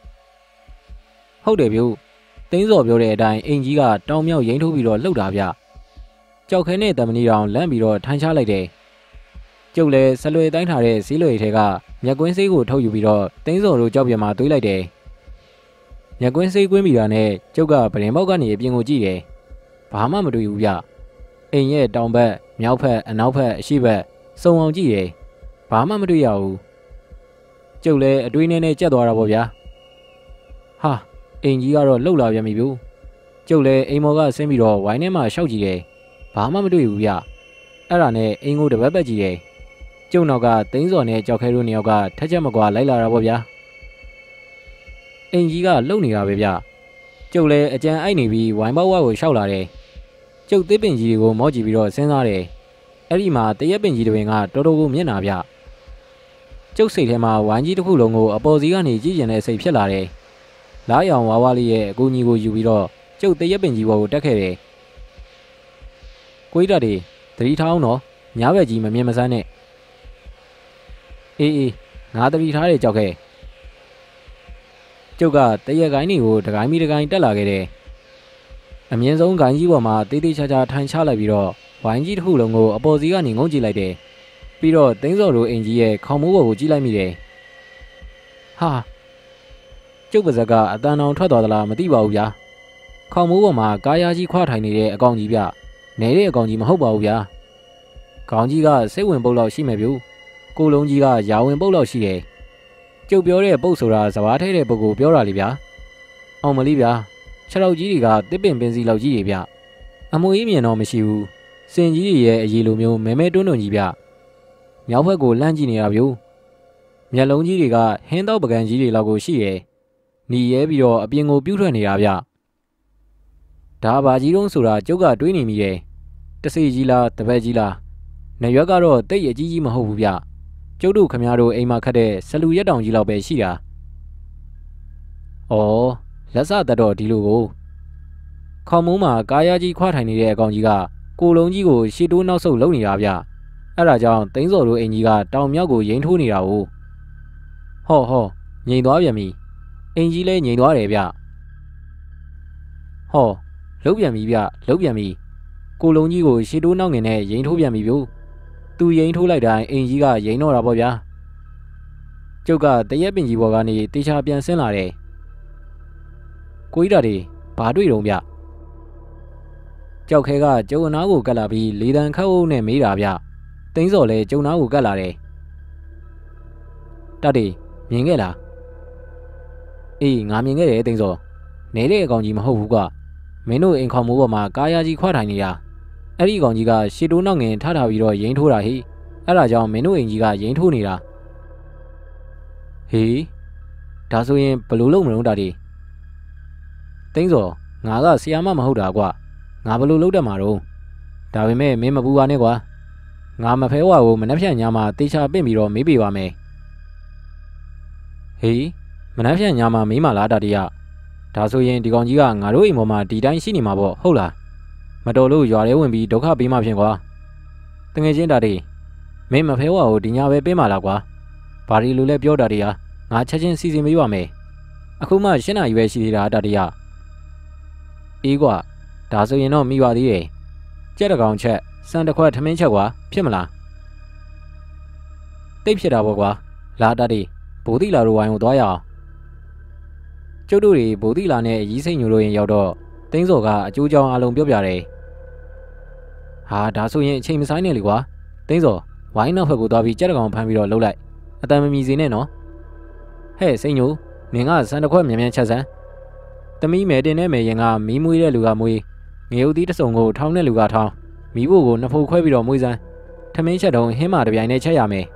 A: ဟုတ်တယ်ဗျသိန်းစော်ပြောတဲ့အတိုင်းအင်ကြီးကတောင်မြောက်ရိမ့်ထိုးပြီးတော့လှုပ်တာဗျကြောက်ခဲနဲ့တမနီတောင်လန့်ပြီးတော့ထိုင်ချလိုက်တယ်ကျုပ်လည်းဆလွယ်တိုင်းထားတဲ့ဈေးလွယ်ထဲကမြက်ကွင်းဆေးကိုထုတ်ယူပြီးတော့သိန်းစော်တို့ကြောက်ပြမှာတွေးလိုက်တယ်မြက်ကွင်းဆေးကွင်းမိတာနဲ့ကျုပ်ကပရင်ပေါက်ကနေအပြင်ကိုကြည့်တယ်ဘာမှမတွေ့ဘူးဗျအိမ်ရဲ့တောင်ဘက်မြောက်ဘက်အနောက်ဘက်အရှေ့ဘက်စုံအောင်ကြည့်တယ်ဘာမှမတွေ့ရဘူးကျုပ်လည်းအတွေးနဲ့နဲ့ကြက်သွားတာပေါ့ဗျာဟာအိမ်ကြီးကတော့လှုပ်လာပြန်ပြီဗျကျုပ်လည်းအိမ်မော်ကဆင်းပြီးတော့ဝိုင်းထဲမှာရှောက်ကြည့်တယ်ဘာမှမတွေ့ဘူးဗျအဲ့ဒါနဲ့အိမ်ကိုတပတ်ပတ်ကြည့်တယ်ကျုံနောက်ကသိန်းစော်နဲ့ကြောက်ခဲတို့နှစ်ယောက်ကထက်ချက်မကွာလိုက်လာတာပေါ့ဗျာအိမ်ကြီးကလှုပ်နေတာပဲဗျကျုပ်လည်းအကြံအိုက်နေပြီးဝိုင်းပေါက်ဝါကိုရှောက်လာတယ်ကျုပ်သစ်ပင်ကြီးတွေကိုမော့ကြည့်ပြီးတော့စဉ်းစားတယ်အဲ့ဒီမှာတရက်ပင်ကြီးတစ်ပင်ကတော်တော်ကိုမျက်နှာဗျကျုပ်စိတ်ထဲမှာဝိုင်းကြီးတစ်ခုလုံးကိုအပေါ်စီကနေကြည့်ကျင်တဲ့စိတ်ဖြစ်လာတယ်လားရောင်ဝါးဝါးလေးရဲ့အကူကြီးကိုယူပြီးတော့ကျုပ်တရက်ပင်ကြီးဘောကိုတက်ခဲ့တယ်ကိုကြီးတတွေသတိထားအောင်နော်ညားဘက်ကြီးမမြင်မစမ်းနဲ့အေးအေးငါသတိထားတယ်ကြောက်ခဲ့ကျုပ်ကတရက်ကိုင်းတွေကိုတကိုင်းမီတကိုင်းတက်လာခဲ့တယ်အမြင့်ဆုံးကိုင်းကြီးပေါ်မှာတေးသေးချာချာထိုင်ချလိုက်ပြီးတော့ဝိုင်းကြီးတစ်ခုလုံးကိုအပေါ်စီကနေငုံကြည့်လိုက်တယ်ပြီးတော့သိန်းစော်တို့အင်ကြီးရဲ့ခေါင်းမိုးပေါ်ကိုကြည့်လိုက်မိတယ်ဟာကျုပ်ပါဇက်ကအတန်အောင်ထွက်သွားသလားမသိပါဘူးဗျာခေါင်းမိုးပေါ်မှာကားယာကြီးခွာထိုင်နေတဲ့အကောင်ကြီးဗျနေတဲ့အကောင်ကြီးမဟုတ်ပါဘူးဗျာခေါင်းကြီးကစိတ်ဝင်ပုတ်လောက်ရှိမယ်ဗျကိုလုံးကြီးကရာဝင်ပုတ်လောက်ရှိတယ်ကျုပ်ပြောတဲ့ပုတ်ဆိုတာစဘာထဲတဲ့ပုတ်ကိုပြောတာလေဗျာအောင်မလေးဗျာခြေထောက်ကြီးတွေကတစ်ပင်ပင်စီလောက်ကြီးတွေဗျအမွေးမြင်တော့မရှိဘူးစင်ကြီးတွေရဲ့အရေးလိုမျိုးမဲမဲတွန်းတွန်းကြီးဗျမြောက်ဘက်ကိုလှမ်းကြည့်နေတာဗျမျက်လုံးကြီးတွေကဟင်းတော့ပကံကြီးတွေလောက်ကိုရှိရယ်หนีရဲပြီးတော့အပြင်ကိုပြုတ်ထွက်နေတာဗျဒါဘာကြီးတုံးဆိုတာကျုပ်ကတွေးနေမိတယ်တစီကြီးလားတပည့်ကြီးလားနေရွက်ကတော့တိတ်အကြီးကြီးမဟုတ်ဘူးဗျကျုပ်တို့ခမရတို့အိမ်မှာခတ်တဲ့ဆလူရက်တောင်ကြီးလောက်ပဲရှိတာဩလက်စတတ်တော့ဒီလိုကိုခေါင်းမုံးမှာကာယာကြီးခွာထိုင်နေတဲ့အကောင်ကြီးကကိုလုံးကြီးကိုရှေ့တိုးနောက်ဆုတ်လုပ်နေတာဗျအဲ့ဒါကြောင့်သိန်းစော်တို့အိမ်ကြီးကတောင်မြောက်ကိုရိမ့်ထိုးနေတာ哦ဟောဟောငြိမ်သွားပြန်ပြီအင်ကြီးလဲငြိမ်သွားတယ်ဗျဟောလှုပ်ပြန်ပြီဗျလှုပ်ပြန်ပြီကိုလုံးကြီးကိုရှေ့တိုးနောက်ငင်နဲ့ရိမ့်ထိုးပြန်ပြီဗျသူရိမ့်ထိုးလိုက်တိုင်းအင်ကြီးကရိမ့်တော့တာပေါ့ဗျာကျုပ်ကတရက်ပင်ကြီးဘော်ကနေတေချာပြန်ဆင်းလာတယ်ကိုကြီးတာတွေဘာတွေ့တုံးဗျကြောက်ခဲကကျုံအနားကိုကတ်လာပြီးလေတံခတ်အုပ်နဲ့မေးတာဗျသိန်းစော်လဲကျုံနားကိုကတ်လာတယ်တတ်တယ်မြင်ခဲ့လားအေးငါမြင်ခဲ့တယ်သိန်းစော်နေတဲ့အကောင်ကြီးမဟုတ်ဘူးကွာမင်းတို့အိမ်ခေါင်မိုးပေါ်မှာကာယာကြီးခွာထိုင်နေတာအဲ့ဒီကောင်ကြီးကရှေ့တိုးနောက်ငင်ထထားပြီးတော့ရိမ့်ထိုးတာဟိအဲ့ဒါကြောင့်မင်းတို့အိမ်ကြီးကရိမ့်ထိုးနေတာဟေးဒါဆိုရင်ဘလို့လုံးမလုံးတာဒီသိန်းစော်ငါကဆီယာမမဟုတ်တာကွာငါဘလို့လုံးတတ်မှာတော့ဒါပေမဲ့မင်းမပူပါနဲ့ကွာငါမဖဲဝါကိုမနှက်ဖြန်ညမှာတေချာပင့်ပြီးတော့မေးပြပါမယ်ဟေးမနှက်ဖြန်ညမှာမေးမှလားတာတီရဒါဆိုရင်ဒီကောင်ကြီးကငါတို့အိမ်ပေါ်မှာဒီတိုင်းရှိနေမှာပေါ့ဟုတ်လားမတော်လို့ရွာထဲဝင်ပြီးဒုက္ခပေးမှဖြင့်ကွာတငယ်ချင်းတာတီမင်းမဖဲဝါကိုဒီညပဲပေးမှလားကွာဘာဒီလိုလဲပြောတာတီရငါချက်ချင်းစီစဉ်ပေးပါမယ်အခုမှရှင်းနာရီပဲရှိသေးတာတာတီရအေးကွာဒါဆိုရင်တော့မိပါသေးတယ်ကြက်တကောင်ချက်စံတစ်ခွက်ထမင်းချက်ကွာဖြစ်မလားတိတ်ဖြစ်တာပေါ့ကွာလာတာတီဘိုးတိလာတို့ဝိုင်းကိုသွားရအောင်ကျုပ်တို့တွေဘိုးတိလာနဲ့ရီးစိတ်ညိုတို့ရင်ရောက်တော့တင်းစော်ကအကျိုးကြောင့်အလုံးပြောပြတယ်ဟာဒါဆိုရင်အချိန်မဆိုင်နဲ့လေကွာတင်းစော်ဝိုင်းနောက်ဘက်ကိုသွားပြီးကြက်တကောင်ဖမ်းပြီးတော့လှုပ်လိုက်အတန်မမီစေနဲ့နော်ဟဲ့စိတ်ညိုနင်ကစံတစ်ခွက်မြန်မြန်ချက်စမ်းသမီးမယ်တင်နဲ့မယ်ရင်ကမီးမွေးတဲ့လူကမွေးငရုတ်သီးတစုံကိုထောင်းတဲ့လူကထောင်းမိဖို့ကိုနှစ်ဖို့ခွဲပြီးတော့မွေးစမ်းထမင်းချက်တုံးဟင်းမာတပြိုင်နဲ့ချက်ရမယ်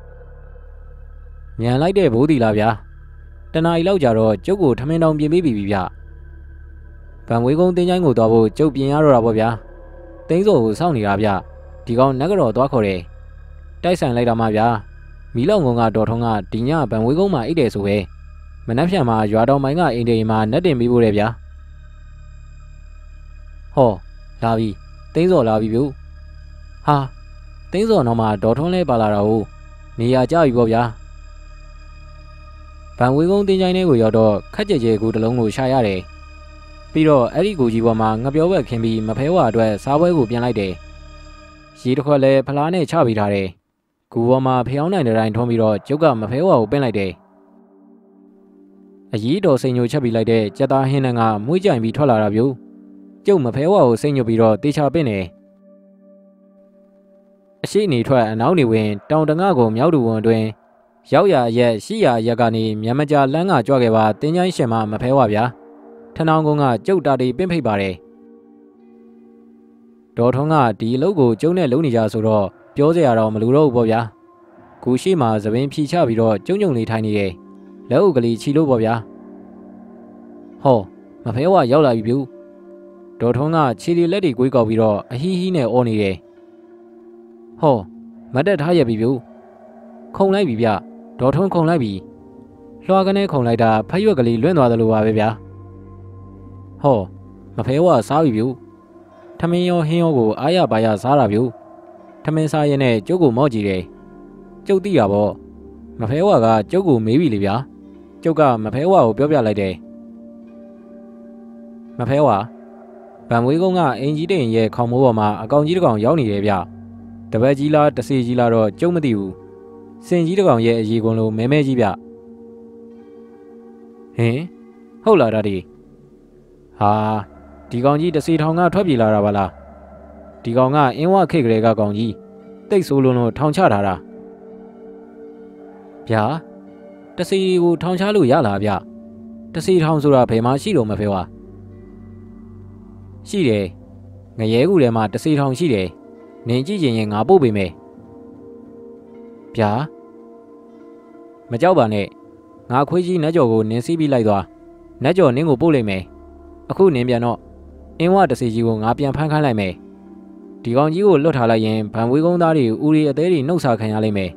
A: မြန်လိုက်တဲ့ဘိုးတီလာဗျာတနားရီလောက်ကြာတော့ကျုပ်ကိုထမင်းတောင်ပြင်ပေးပြီဗျဗန်ဝေးကုန်းတင်းချိုင်းကိုသွားဖို့ကျုပ်ပြင်ရတော့တာပေါ့ဗျာတင်းစော်ကိုစောင့်နေတာဗျဒီကောင်နက်ကတော့သွားခေါ်တယ်တိုက်ဆိုင်လိုက်တာမှဗျာမီးလောင်ကုန်းကတော်ထုံးကဒီညဗန်ဝေးကုန်းမှာအိတ်တယ်ဆိုပဲမနှက်ဖြန်မှာရွာတော်မိုင်းကအိမ်တေမှာနက်တင်ပေးဖို့တယ်ဗျာဟောလာပြီတင်းစော်လာပြီဗျဟာတင်းစော်တော့မှဒေါ်ထွန်းလဲပါလာတာဟုတ်နေရာကြပြီပေါ့ဗျာဗန်ဝေးကုန်းတင်းချိုင်းထဲကိုရောက်တော့ခက်ကြဲကြဲကူတလုံးကိုရှာရတယ်ပြီးတော့အဲ့ဒီကူကြီးပေါ်မှာငပြောဘက်ခင်းပြီးမဖဲဝါအတွက်စားပွဲကိုပြန်လိုက်တယ်ရေတစ်ခွက်လဲဖလားနဲ့ချပေးထားတယ်ကူပေါ်မှာဖျောင်းနိုင်တဲ့တိုင်းထုံးပြီးတော့ကျုပ်ကမဖဲဝါကိုပင့်လိုက်တယ်အကြီးတော်စိန်ညိုချက်ပြီးလိုက်တဲ့ကြက်သားဟင်းနှံကမွေးကြိုင်ပြီးထွက်လာတာဗျကျုပ်မဖဲဝါကိုစိတ်ညွတ်ပြီးတော့တေချာပင့်တယ်အရှိနေထွက်အနောက်နေဝင်တောင်တငါကိုမြောက်တူဝန်အတွင်းရောက်ရရက်ရှိရရက်ကနေမြန်မကြာလမ်းကကြွခဲ့ပါတင်းချိုင်းရှင်မမဖဲဝါဗျာထနောင်းကုန်းကကျုပ်တာတီပင့်ဖိတ်ပါတယ်ဒေါ်ထုံးကဒီအလုပ်ကိုကျုံနဲ့လုံးနေကြဆိုတော့ပြောစရာတော့မလိုတော့ဘူးပေါ့ဗျာကူရှိမှသပင်ဖြီချပြီးတော့ကျုံကျုံလေးထိုင်နေတယ်လက်အုပ်ကလေးချီလို့ပေါ့ဗျာဟောမဖဲဝါရောက်လာပြီဗျဒေါ်ထုံးကခြေရီလက်တွေကိုကောက်ပြီးတော့အဟီးဟီးနဲ့အော်နေတယ်ဟောမတက်ထားရပြီဗျခုံလိုက်ပြီဗျဒေါ်ထုံးခုံလိုက်ပြီလွှာကနေခုံလိုက်တာဖက်ရွက်ကလေးလွင့်သွားတယ်လို့ပါပဲဗျာဟောမဖဲဝါစားပြီဗျထမင်းရောဟင်းရောကိုအားရပါရစားတာဗျထမင်းစားရင်နဲ့ကျုပ်ကိုမော့ကြည့်တယ်ကျုပ်သိတာပေါ့မဖဲဝါကကျုပ်ကိုမေးပြီလေဗျာကျုပ်ကမဖဲဝါကိုပြောပြလိုက်တယ်မဖဲဝါဗန်ဝေးကုန်းကအင်ကြီးတိန်ရဲ့ခေါင်မိုးပေါ်မှာအကောင်ကြီးတစ်ကောင်ရောက်နေတယ်ဗျတပတ်ကြီးလားတစီကြီးလားတော့ကျုပ်မသိဘူးစင်ကြီးတစ်ကောင်ရဲ့အရေကွန်လိုမဲမဲကြီးဗျဟင်ဟုတ်လားဒါဒီဟာဒီကောင်ကြီးတစီထောင်ကထွက်ပြေးလာတာပါလားဒီကောင်ကအင်းဝခိတ်ကလေးကကောင်ကြီးတိတ်ဆိုးလုံးလို့ထောင်ချထားတာဗျာတစီကိုထောင်ချလို့ရလားဗျတစီထောင်ဆိုတာဘယ်မှာရှိလို့မဖဲဝါရှိတယ်ငရဲကူထဲမှာတစီထောင်ရှိတယ်နင်ကြည့်ရင်ရင်ငါပို့ပေးမယ်ဗျာမကြောက်ပါနဲ့ငါခွေးကြီးနတ်ကျော်ကိုနင်းစီးပြီးလိုက်သွားနတ်ကျော်နင်းကိုပို့လိုက်မယ်အခုနင်းပြန်တော့အင်းဝတစီကြီးကိုငါပြန်ဖမ်းခိုင်းလိုက်မယ်ဒီကောင်ကြီးကိုလွတ်ထားလိုက်ရင်ဗန်ဝေးကုန်းသားတွေဦးရီအသေးတွေနှုတ်ဆက်ခံရလိမ့်မယ်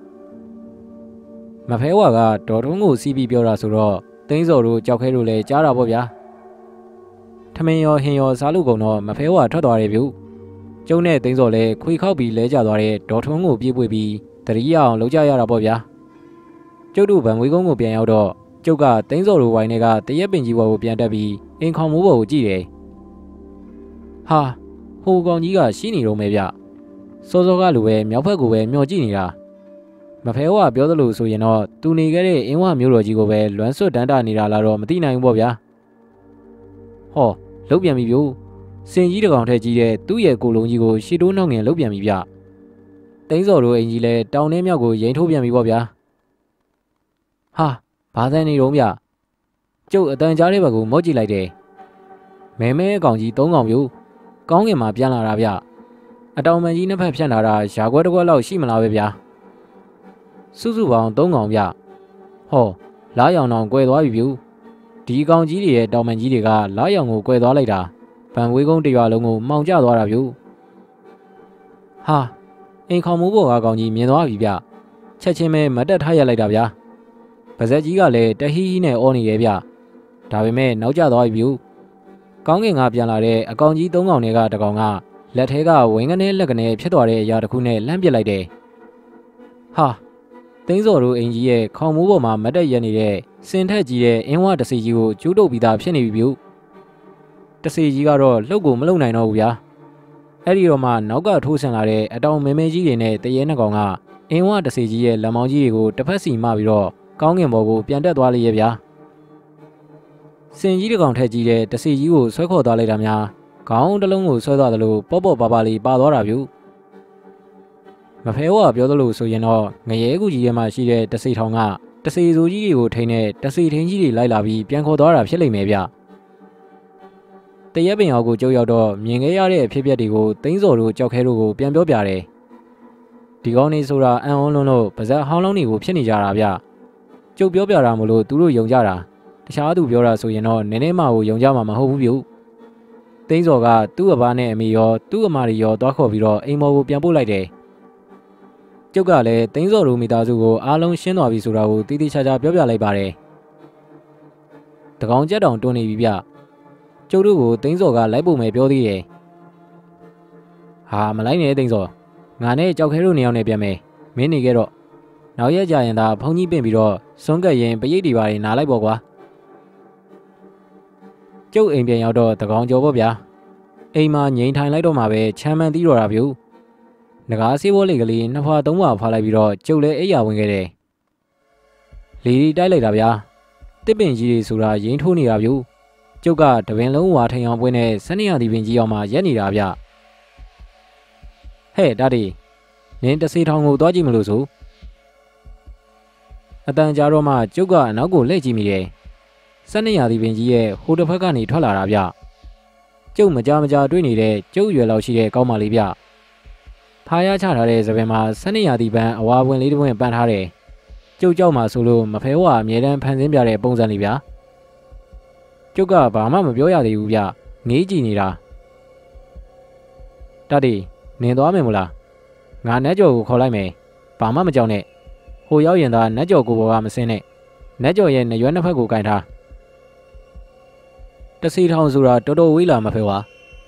A: မဖဲဝါကဒေါ်ထုံးကိုစီးပြီးပြောတာဆိုတော့တင်းစော်တို့ကြောက်ခဲတို့လည်းကြားတာပေါ့ဗျာထမင်းရောဟင်းရောစားလို့ကုန်တော့မဖဲဝါထွက်သွားတယ်ဗျကျုံနဲ့တင်းစော်လည်းခွေခောက်ပြီးလဲကျသွားတဲ့ဒေါ်ထုံးကိုပြေးပွေပြီးတတိယအောင်လှုပ်ကြရတာပေါ့ဗျာကျုပ်တို့ဗန်ဝေးကုန်းကိုပြန်ရောက်တော့ကျုပ်ကတင်းစော်တို့ဝိုင်းတွေကတရက်ပင်ကြီးဘော်ကိုပြန်တက်ပြီးအင်ခေါင်မိုးဘော်ကိုကြည့်တယ်ဟာဟိုကောင်ကြီးကရှိနေတော့မယ်ဗျစောစောကလိုပဲမြောက်ဘက်ကိုပဲမျောကြည့်နေတာမဖဲဝါပြောသလိုဆိုရင်တော့သူနေခဲ့တဲ့အင်းဝမျိုးတော်ကြီးကိုပဲလွမ်းဆွတ်တန်းတာနေတာလားတော့မသိနိုင်ဘူးပေါ့ဗျာဟောလုတ်ပြန်ပြီဗျစင်ကြီးတကောင်ထဲကြီးတဲ့သူ့ရဲ့ကိုလုံးကြီးကိုရှီတိုးနှောင်းငင်လုတ်ပြန်ပြီဗျတင်းစော်တို့အိမ်ကြီးလဲတောင်ထဲမြောက်ကိုရင်ထိုးပြန်ပြီပေါ့ဗျာဟာဘာသန်နေတော့ဗျကျုပ်အတန်ကြားတဲ့ဘက်ကိုမော့ကြည့်လိုက်တယ်မဲမဲအကောင်ကြီးသုံးကောင်မျိုးကောင်းကင်မှာပြန်လာတာဗျအတောင်ပန်ကြီးနှစ်ဖက်ဖြန့်လာတာရာခွဲတစ်ခွက်လောက်ရှိမလားပဲဗျာစုစုပေါင်းသုံးကောင်ဗျဟောလားရောင်တောင်ကွဲသွားပြီဗျဒီကောင်ကြီးတွေရဲ့တောင်ပန်ကြီးတွေကလားရောင်ကိုကွဲသွားလိုက်တာဗန်ဝေးကုန်းတရွာလုံးကိုမှောင်ကျသွားတာဗျဟာအိမ်ခေါင်မိုးပေါ်ကကောင်ကြီးမြင်သွားပြီဗျချက်ချင်းပဲမတက်ထားရလိုက်တာဗျာပါဇက်ကြီးကလည်းတဟီးဟီးနဲ့အော်နေတယ်ဗျဒါပေမဲ့နောက်ကျသွားပြီဗျကောင်းကင်ကပြန်လာတဲ့အကောင်ကြီးသုံးကောင်တွေကတကောင်ကလက်ထဲကဝင်းကနေလက်ကနေဖြစ်သွားတဲ့အရာတစ်ခုနဲ့လှမ်းပစ်လိုက်တယ်ဟာသိန်းစော်တို့အင်ကြီးရဲ့ခေါင်မိုးပေါ်မှာမတက်ရနေတဲ့စင်ထက်ကြီးရဲ့အင်းဝတစီကြီးကိုကျိုးတုပ်ပြီးသားဖြစ်နေပြီဗျတစီကြီးကတော့လှုပ်ကိုမလှုပ်နိုင်တော့ဘူးဗျာအဲ့ဒီတော့မှနောက်ကထိုးဆင်လာတဲ့အတောင်မဲမဲကြီးတွေနဲ့တရေနှစ်ကောင်ကအင်းဝတစီကြီးရဲ့လက်မောင်းကြီးတွေကိုတစ်ဖက်စီမှပြီးတော့ကောင်းကင်ဘော်ကိုပြန်တက်သွားလိမ့်ရဲ့ဗျာစင်ကြီးတစ်ကောင်ထက်ကြီးတဲ့တစီကြီးကိုဆွဲခေါ်သွားလိုက်တာများခေါင်းတစ်လုံးကိုဆွဲသွားသလိုပေါ့ပေါ့ပါပါလေးပါသွားတာဗျမဖဲဝါပြောသလိုဆိုရင်တော့ငရဲကူကြီးထဲမှာရှိတဲ့တစီထောင်ကတစီဆိုကြီးတွေကိုထိန်းတဲ့တစီထင်းကြီးတွေလိုက်လာပြီးပြန်ခေါ်သွားတာဖြစ်လိမ့်မယ်ဗျတရက်ပင်အောင်ကိုကြုံရောက်တော့မြင်ခဲ့ရတဲ့အဖြစ်အပျက်တွေကိုသိန်းစော်တို့ကြောက်ခဲတို့ကိုပြန်ပြောပြတယ်ဒီကောင်းနေဆိုတာအံ့ဩလွန်းလို့ပါဇက်ဟောင်းလုံးတွေကိုဖြစ်နေကြတာဗျကျုပ်ပြောပြတာမလို့သူတို့ယုံကြတာတခြားသူပြောတာဆိုရင်တော့နည်းနည်းမှကိုယုံကြမှာမဟုတ်ဘူးဗျသိန်းစော်ကသူ့အဘနဲ့အမေရောသူ့အမတွေရောသွားခေါ်ပြီးတော့အိမ်မော်ကိုပြန်ပို့လိုက်တယ်ကျုပ်ကလည်းသိန်းစော်တို့မိသားစုကိုအားလုံးရှင်းသွားပြီဆိုတာကိုတီးတီးခြားခြားပြောပြလိုက်ပါတယ်တကောင်ကြက်တောင်တွန်းနေပြီဗျကျုပ်တို့ကိုသိန်းစော်ကလိုက်ဖို့မယ်ပြောသေးတယ်ဟာမလိုက်နဲ့သိန်းစော်ငါနဲ့ကြောက်ခဲတို့နေအောင်နဲ့ပြန်မယ်မင်းနေခဲ့တော့နောက်ရက်ကြရင်သာဖုန်ကြီးပင့်ပြီးတော့စွန့်ကက်ရင်ပရိတ်တွေပါနေနားလိုက်ပေါ့ကွာကျုပ်အိမ်ပြန်ရောက်တော့တကောင်ကြော်ပေါ့ဗျာအိမ်မှာငိန်ထိုင်လိုက်တော့မှပဲချမ်းမှန်သီးတော့တာဗျငကားဆေးဘောလေးကလေးနှစ်ဖွာသုံးဖွာဖားလိုက်ပြီးတော့ကျုပ်လည်းအိယာဝင်ခဲ့တယ်လေဒီတိုက်လိုက်တာဗျာတစ်ပင်ကြီးတွေဆိုတာရင်းထိုးနေတာဗျကျုပ်ကတပင်လုံးဝါထိုင်အောင်ပွင့်နဲ့စနေရသည်ပင်ကြီးအောင်မှရက်နေတာဗျဟဲ့ဒါဒီနင်းတစီထောင်ကိုသွားကြည့်မလို့ဆိုအတန်ကြာတော့မှကျုပ်ကအနောက်ကိုလှည့်ကြည့်မိတယ်စနေရသည်ပင်ကြီးရဲ့ဟိုတစ်ဖက်ကနေထွက်လာတာဗျကျုပ်မကြမကြတွေ့နေတဲ့ကျုပ်ရွယ်လောက်ရှိတဲ့ကောင်းမလေးဗျဖားရချထားတဲ့သပင်မှာစနေရသည်ပန်းအဝါပွင့်လေးတစ်ပွင့်ပန်းထားတယ်ကျုပ်ကြောက်မှဆိုလို့မဖဲဝါအမြဲတမ်းဖန်ဆင်းပြတဲ့ပုံစံလေးဗျကျုပ်ကဘာမှမပြောရသေးဘူးဗျငေးကြည့်နေတာတတိနင်သွားမယ်မို့လားငါနတ်ကျော်ကိုခေါ်လိုက်မယ်ဘာမှမကြောက်နဲ့ဟိုရောက်ရင်သာနတ်ကျော်ကိုဘောကမစင်းနဲ့နတ်ကျော်ရဲ့နရွက်နှစ်ဖက်ကိုကင်ထားတစီထောင်ဆိုတာတော်တော်ဝေးလာမဖဲဝါ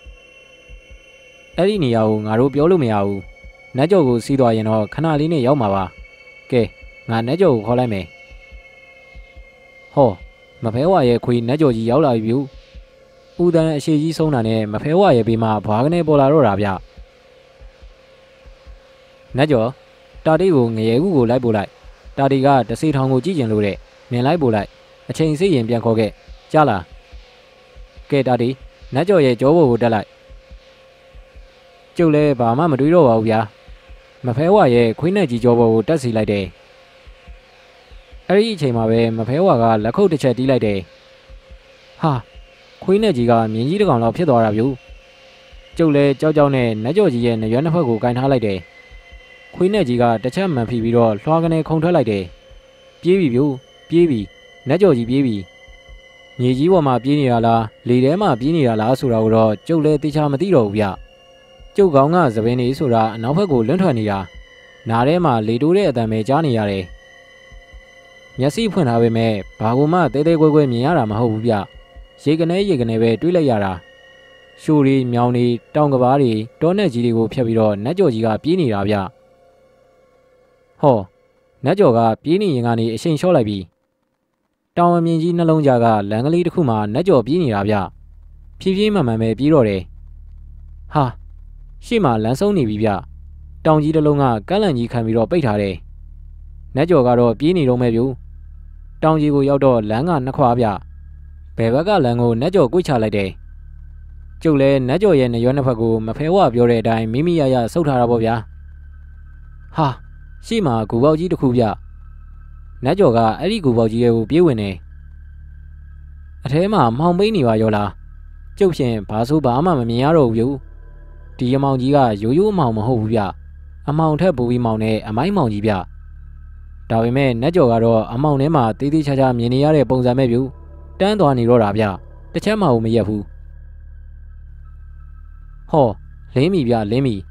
A: အဲ့ဒီနေရာကိုငါတို့ပြောလို့မရဘူးနတ်ကျော်ကိုစီးသွားရင်တော့ခဏလေးနဲ့ရောက်မှာပါကဲငါနတ်ကျော်ကိုခေါ်လိုက်မယ်ဟောမဖဲဝါရဲ့ခွေနတ်ကျော်ကြီးရောက်လာပြီဗျဦးတန်းအရှိကြီးဆုံးတာနဲ့မဖဲဝါရဲ့ဘေးမှာဘွားကနေပေါ်လာတော့တာဗျနတ်ကျော်တာတီကိုငရဲကူကိုလိုက်ပို့လိုက်တာတီကတစီထောင်ကိုကြည့်ကျင်လို့တဲ့နင်လိုက်ပို့လိုက်အချိန်စိတ်ရင်ပြန်ခေါ်ခဲ့ကြားလားကဲတာတီနတ်ကျော်ရဲ့ကြောဘောကိုတက်လိုက်ကျုပ်လည်းဘာမှမတွေးတော့ပါဘူးဗျာမဖဲဝါရဲ့ခွေးနဲ့ကြီးကြောဘောကိုတက်စီလိုက်တယ်အဲ့ဒီအချိန်မှာပဲမဖဲဝါကလက်ခုပ်တစ်ချက်တီးလိုက်တယ်ဟာခွေးနဲ့ကြီးကမြင်းကြီးတစ်ကောင်လောက်ဖြစ်သွားတာဗျကျုပ်လည်းကြောက်ကြောက်နဲ့နတ်ကျော်ကြီးရဲ့နရွက်နှစ်ဖက်ကိုကင်ထားလိုက်တယ်ခွေးနဲ့ကြီးကတစ်ချက်မှန်ဖိပြီးတော့လွှာကနေခုန်ထွက်လိုက်တယ်ပြေးပြီဗျပြေးပြီနတ်ကျော်ကြီးပြေးပြီမြေကြီးပေါ်မှာပြေးနေတာလားလေထဲမှာပြေးနေတာလားဆိုတာကိုတော့ကျုပ်လည်းသိချာမသိတော့ဘူးဗျကျုပ်ကောင်းကသပင်းနေဆိုတာအနောက်ဘက်ကိုလွန့်ထွက်နေတာနားထဲမှာလေတိုးတဲ့အတန်ပဲကြားနေရတယ်မျက်စိဖွင့်ထားပေမဲ့ဘာကူမှတဲတဲကွဲကွဲမြင်ရတာမဟုတ်ဘူးဗျရေကနေရေကနေပဲတွေးလိုက်ရတာရှိုးရီမြောင်ရီတောင်ကဘာတွေတောနဲ့ကြီးတွေကိုဖျက်ပြီးတော့နတ်ကျော်ကြီးကပြေးနေတာဗျဟောနတ်ကျော်ကပြေးနေရင်ကနေအရှိန်လျှော့လိုက်ပြီးတောင်အမြင့်ကြီးနှလုံးကြားကလမ်းကလေးတစ်ခုမှာနတ်ကျော်ပြေးနေတာဗျဖြည်းဖြည်းမှန်မှန်ပဲပြေးတော့တယ်ဟာရှေ့မှာလမ်းဆုံးနေပြီဗျတောင်ကြီးတစ်လုံးကကန့်လန့်ကြီးခံပြီးတော့ပိတ်ထားတယ်နတ်ကျော်ကတော့ပြေးနေတော့မဲ့ဗျတောင်ကြီးကိုရောက်တော့လမ်းကနှစ်ခွာဗျဘယ်ဘက်ကလမ်းကိုနတ်ကျော်ကွိတ်ချလိုက်တယ်ကျုပ်လည်းနတ်ကျော်ရဲ့နရွက်နှစ်ဖက်ကိုမဖဲဝပြောတဲ့အတိုင်းမိမိရရဆုတ်ထားတာပေါ့ဗျာဟာရှေ့မှာဂူပေါက်ကြီးတစ်ခုဗျနတ်ကျော်ကအဲ့ဒီဂူပေါက်ကြီးရဲ့ကိုပြေးဝင်နေအထဲမှာမှောင်ပိန်းနေပါရောလားကျုပ်ဖြင့်ဘာဆိုဘာမှမမြင်ရတော့ဘူးဗျဒီအမောင်ကြီးကရိုးရိုးအမောင်မဟုတ်ဘူးဗျအမောင်ထက်ပူပြီးမောင်နဲ့အမိုင်းမောင်ကြီးဗျဒါပေမဲ့နတ်ကျော်ကတော့အမောင်ထဲမှာတေးသေးချာချာမြင်နေရတဲ့ပုံစံပဲဗျတန်းသွားနေတော့တာဗျတစ်ချက်မှမရက်ဘူးဟောလင်းမီဗျလင်းမီ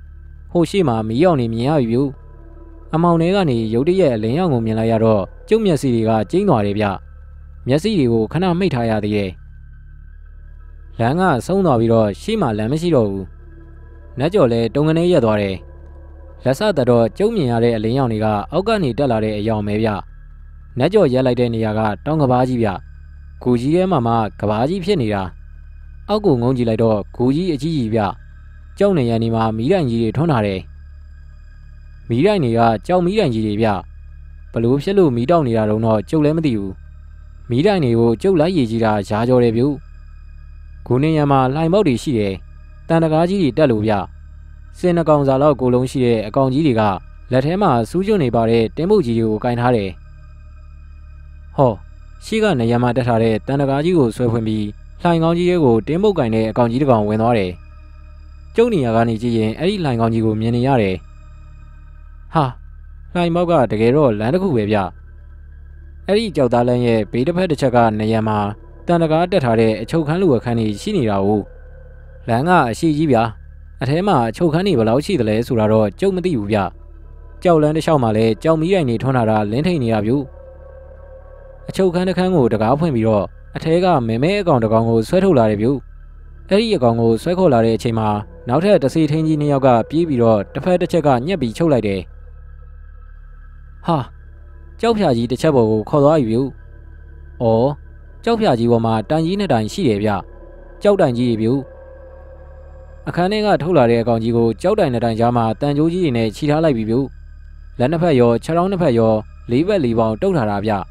A: ဟိုရှိမှမီးရောက်နေမြင်ရပြီအမောင်တွေကနေရုတ်တရက်အလင်းရောင်ကိုမြင်လိုက်ရတော့ကျုပ်မျက်စိတွေကကျင်းသွားတယ်ဗျမျက်စိတွေကိုခဏမိတ်ထားရသေးတယ်လမ်းကဆုံးသွားပြီးတော့ရှေ့မှာလမ်းမရှိတော့ဘူးနတ်ကျော်လည်းတုံကနေရက်သွားတယ်လက်ဆတတော့ကျုံမြင်ရတဲ့အလင်းရောင်တွေကအောက်ကနေတက်လာတဲ့အယောင်ပဲဗျနတ်ကျော်ရက်လိုက်တဲ့နေရာကတောင်ကဘာကြီးဗျဂူကြီးထဲမှာမှကဘာကြီးဖြစ်နေတာအောက်ကိုငုံကြည့်လိုက်တော့ဂူကြီးအကြီးကြီးဗျကျောင်းနေရနေမှာမီးတိုင်ကြီးတွေထွန်းထားတယ်မီးတိုင်တွေကကြောက်မီးတိုင်ကြီးတွေဗျဘလို့ဖြစ်လို့မီးတောက်နေတာတော့ကျုပ်လည်းမသိဘူးမီးတိုင်တွေကိုကျုပ်လိုက်ရည်ကြီးတာရှားကြော်တယ်ဗျဂူနေရမှာလှိုင်ပေါက်တွေရှိတယ်တန်တကားကြီးတွေတက်လို့ဗျစင်နှကောင်စာလောက်ကိုလုံးရှိတဲ့အကောင်ကြီးတွေကလက်ထဲမှာစူးကျွနေပါတဲ့တင်းပုတ်ကြီးတွေကိုကင်ထားတယ်ဟောရှိကနေရမှာတက်ထားတဲ့တန်တကားကြီးကိုဆွဲဖွင့်ပြီးလှိုင်ကောင်ကြီးတွေကိုတင်းပုတ်ကင်တဲ့အကောင်ကြီးတစ်ကောင်ဝင်သွားတယ်ကျုံနေရကနေကြည့်ရင်အဲ့ဒီလှိုင်ကောင်ကြီးကိုမြင်နေရတယ်ဟာလှိုင်ပေါက်ကတကယ်တော့လမ်းတစ်ခုပဲဗျအဲ့ဒီကြောက်သားလမ်းရဲ့ဘေးတစ်ဖက်တစ်ချက်ကနေရမှာတန်တကားတက်ထားတဲ့အချုပ်ခန်းလိုအခန်းကြီးရှိနေတာကိုလမ်းကအရှိကြီးဗျာအထဲမှာအချုပ်ခန်းကြီးဘယ်လောက်ရှိသလဲဆိုတာတော့ကျုပ်မသိဘူးဗျကြောက်လန်းတစ်လျှောက်မှာလဲကြောက်မီးတိုင်နေထွန်းလာတာလင်းထိန်နေရဗျအချုပ်ခန်းတစ်ခန်းကိုတကားဖွင့်ပြီးတော့အထဲကမဲမဲအကောင်တစ်ကောင်ကိုဆွဲထုတ်လာတယ်ဗျအဲ့ဒီအကောင်ကိုဆွဲခေါ်လာတဲ့အချိန်မှာနောက်ထပ်တစီထင်းကြီးနှစ်ယောက်ကပြေးပြီးတော့တစ်ဖက်တစ်ချက်ကညှက်ပြီးချုပ်လိုက်တယ်ဟာကြောက်ဖြာကြီးတစ်ချက်ပေါ်ကိုခေါ်သွားပြီဗျဩကြောက်ဖြာကြီးပေါ်မှာတိုင်ကြီးနှစ်တိုင်ရှိတယ်ဗျကြောက်တိုင်ကြီးတွေဗျအခန်းထဲကထုတ်လာတဲ့အကောင်ကြီးကိုကြောက်တိုင်နှစ်တိုင်ကြားမှာတန်ကြိုးကြီးတွေနဲ့ခြိထားလိုက်ပြီဗျလက်နှစ်ဖက်ရောခြေထောက်နှစ်ဖက်ရောလေးဘက်လေးပေါင်တုတ်ထားတာဗျ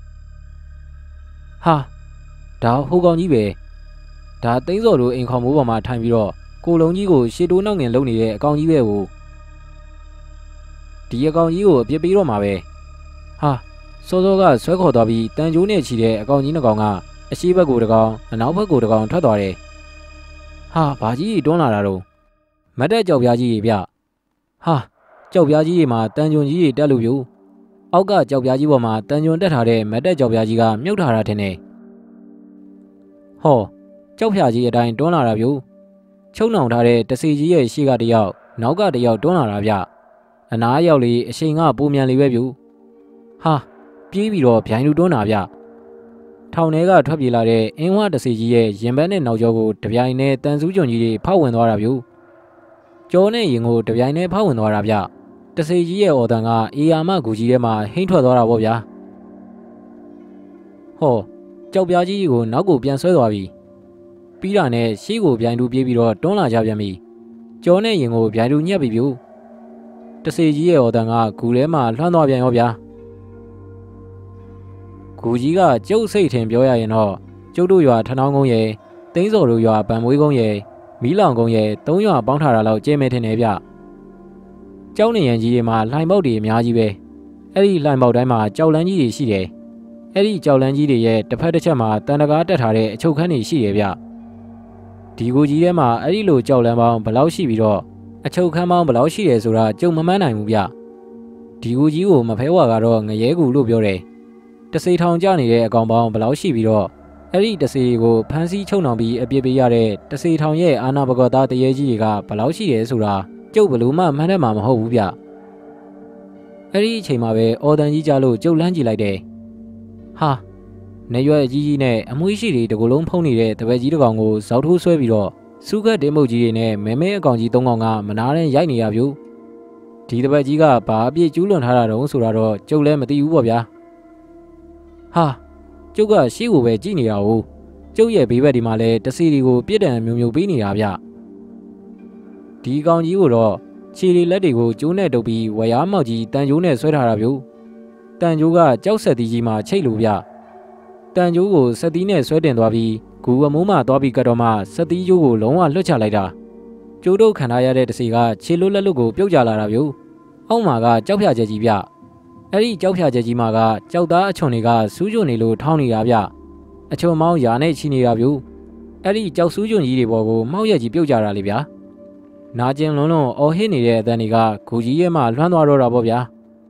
A: ဟာဒါဟိုကောင်ကြီးပဲဒါသိန်းစော်တို့အိမ်ခေါမိုးပေါ်မှာထိုင်ပြီးတော့ကိုလုံးကြီးကိုရှေ့တိုးနောက်ငင်လုံနေတဲ့အကောင်ကြီးပဲဟိုဒီအကောင်ကြီးကိုအပြစ်ပေးတော့မှာပဲဟာစောစောကဆွဲခေါ်သွားပြီးတန်ကြိုးနဲ့ချီတဲ့အကောင်ကြီးနှစ်ကောင်ကအရှိဘက်ကိုတစ်ကောင်အနောက်ဘက်ကိုတစ်ကောင်ထွက်သွားတယ်ဟာဘာကြီးတွန်းလာတာတော့မတ်တက်ကြောက်ပြားကြီးတွေဗျဟာကြောက်ပြားကြီးတွေမှာတန်ကြွန်ကြီးတွေတက်လို့ပြူအောက်ကကြောက်ပြားကြီးပေါ်မှာတန်ကြွန်တက်ထားတဲ့မတ်တက်ကြောက်ပြားကြီးကမြုပ်ထားတာထင်တယ်ဟောကြောက်ဖြာကြီးအတိုင်းတွန်းလာတာပြူချုံနှောင်ထားတဲ့တစီကြီးရဲ့ရှေ့ကတယောက်နောက်ကတယောက်တွန်းလာတာဗျအနားရောက်လေအချိန်ကပုံမြန်လေးပဲပြူဟာပြေးပြီးတော့ဗျိုင်းလူတွန်းတာဗျထောင်ထဲကထွက်ပြေးလာတဲ့အင်းဝတစီကြီးရဲ့ရင်ဘက်နဲ့နောက်ကျောကိုတပြိုင်နဲ့တန်စူးကြုံကြီးတွေဖောက်ဝင်သွားတာဗျကျောနဲ့ရင်ကိုတပြိုင်နဲ့ဖောက်ဝင်သွားတာဗျတစီကြီးရဲ့အော်တန်ကအေယာမဂူကြီးထဲမှာဟိမ့်ထွက်သွားတာပေါ့ဗျာဟောကြောက်ပြားကြီးကိုနောက်ကိုပြန်ဆွဲသွားပြီပြီးတာနဲ့ရှေ့ကိုဗျိုင်းလူပြေးပြီးတော့တွန်းလာကြပြန်ပြီကျောနဲ့ရင်ကိုဗျိုင်းလူညက်ပြီဗျတစီကြီးရဲ့အော်တန်ကဂူထဲမှာလှမ်းသွားပြန်ရောဗျာဂူကြီးကကျုပ်စိတ်ထင်ပြောရရင်တော့ကျုပ်တို့ရွာထနောင်းကုန်းရဲ့သိန်းစော်တို့ရွာဗန်မွေးကုန်းရဲ့မီးလောင်ကုန်းရဲ့သုံးရွာပေါင်းထားတာလောက်ကျဲမဲထင်တယ်ဗျကျောင်းနေရန်ကြီးတွေမှာလှိုင်ပေါက်တွေအများကြီးပဲအဲ့ဒီလှိုင်ပေါက်တိုင်းမှာကြောက်လန်းကြီးတွေရှိတယ်အဲ့ဒီကြောက်လန်းကြီးတွေရဲ့တစ်ဖက်တစ်ချက်မှာတန်တကားတက်ထားတဲ့အချုပ်ခန်းတွေရှိတယ်ဗျဒီဂူကြီးထဲမှာအဲ့ဒီလိုကြောက်လန်းပေါင်းဘယ်လောက်ရှိပြီးတော့အချုပ်ခန်းပေါင်းဘယ်လောက်ရှိတယ်ဆိုတာကျုံမမှန်းနိုင်ဘူးဗျဒီဂူကြီးကိုမဖဲဝါကတော့ငရဲကူလို့ပြောတယ်တစေထောင်ကျနေတဲ့အကောင်ပေါင်းဘယ်လောက်ရှိပြီးတော့အဲ့ဒီတစေကိုဖမ်းဆီးချုပ်နှောင်ပြီးအပြစ်ပေးရတဲ့တစေထောင်ရဲ့အာနာဘဂသားတရေကြီးတွေကဘယ်လောက်ရှိတယ်ဆိုတာကျုပ်ဘလို့မှမှန်းတတ်မှာမဟုတ်ဘူးဗျအဲ့ဒီအချိန်မှာပဲအော်တန်ကြီးကြလို့ကျုပ်လန်းကြည့်လိုက်တယ်ဟာနေရွယ်ကြီးကြီးနဲ့အမွှေးရှိတွေတကူလုံးဖုံးနေတဲ့တပည့်ကြီးတစ်ကောင်ကိုဇောက်ထိုးဆွဲပြီးတော့စူးကတ်တင်းမုတ်ကြီးတွေနဲ့မဲမဲအကောင်ကြီးသုံးကောင်ကမနာနဲ့ရိုက်နေရဗျဒီတပည့်ကြီးကဘာအပြစ်ကျူးလွန်ထားတာတုံးဆိုတော့ကျုပ်လည်းမသိဘူးပေါ့ဗျာဟာကျုပ်ကရှေ့ကိုပဲကြည့်နေတာ哦ကျုပ်ရဲ့ဘေးဘက်ဒီမှာလဲတစီဒီကိုပြစ်ဒဏ်မျိုးမျိုးပေးနေတာဗျဒီကောင်ကြီးကိုတော့ခြေတွေလက်တွေကိုကျိုးနဲ့တုပ်ပြီးဝရားမောက်ကြီးတန်ကျိုးနဲ့ဆွဲထားတာဗျတန်ကျိုးကကြောက်ဆက်သီးကြီးမှာချိတ်လို့ဗျတန်ကျိုးကိုဆက်သီးနဲ့ဆွဲတင်သွားပြီးဂူအမိုးမှသွားပြီးကတော့မှဆက်သီးကျိုးကိုလုံးဝလွှတ်ချလိုက်တာကျိုးတို့ခံထားရတဲ့တစီကခြေလွတ်လက်လွတ်ကိုပြုတ်ကျလာတာဗျအောက်မှာကကြောက်ဖြာကျဲကြီးဗျအဲ့ဒီကြောက်ဖြာကျဲကြီးမှာကကြောက်သားအချွန်တွေကစူးကျွနေလို့ထောင်းနေတာဗျအချွန်မောင်းရာနဲ့ချီနေတာဗျအဲ့ဒီကြောက်စူးကျွကြီးတွေပေါ်ကိုမှောက်ရက်ကြီးပြုတ်ကြတာလေဗျာနာကျင်လွန်းလွန်းအော်ဟစ်နေတဲ့အတန်းတွေကဂူကြီးရဲ့မှလွှမ်းသွားတော့တာပေါ့ဗျာ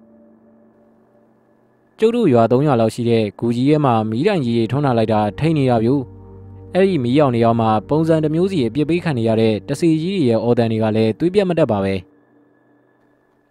A: ကျုပ်တို့ရွာသုံးရွာလောက်ရှိတဲ့ဂူကြီးရဲ့မှမီးတိုင်ကြီးတွေထွန်းလာလိုက်တာထိန်နေတာဗျအဲ့ဒီမီးရောင်နေအောင်မှာပုံစံတစ်မျိုးစီအပြစ်ပေးခံနေရတဲ့တစီကြီးတွေရဲ့အော်တန်တွေကလည်းသွေးပြတ်မတတ်ပါပဲ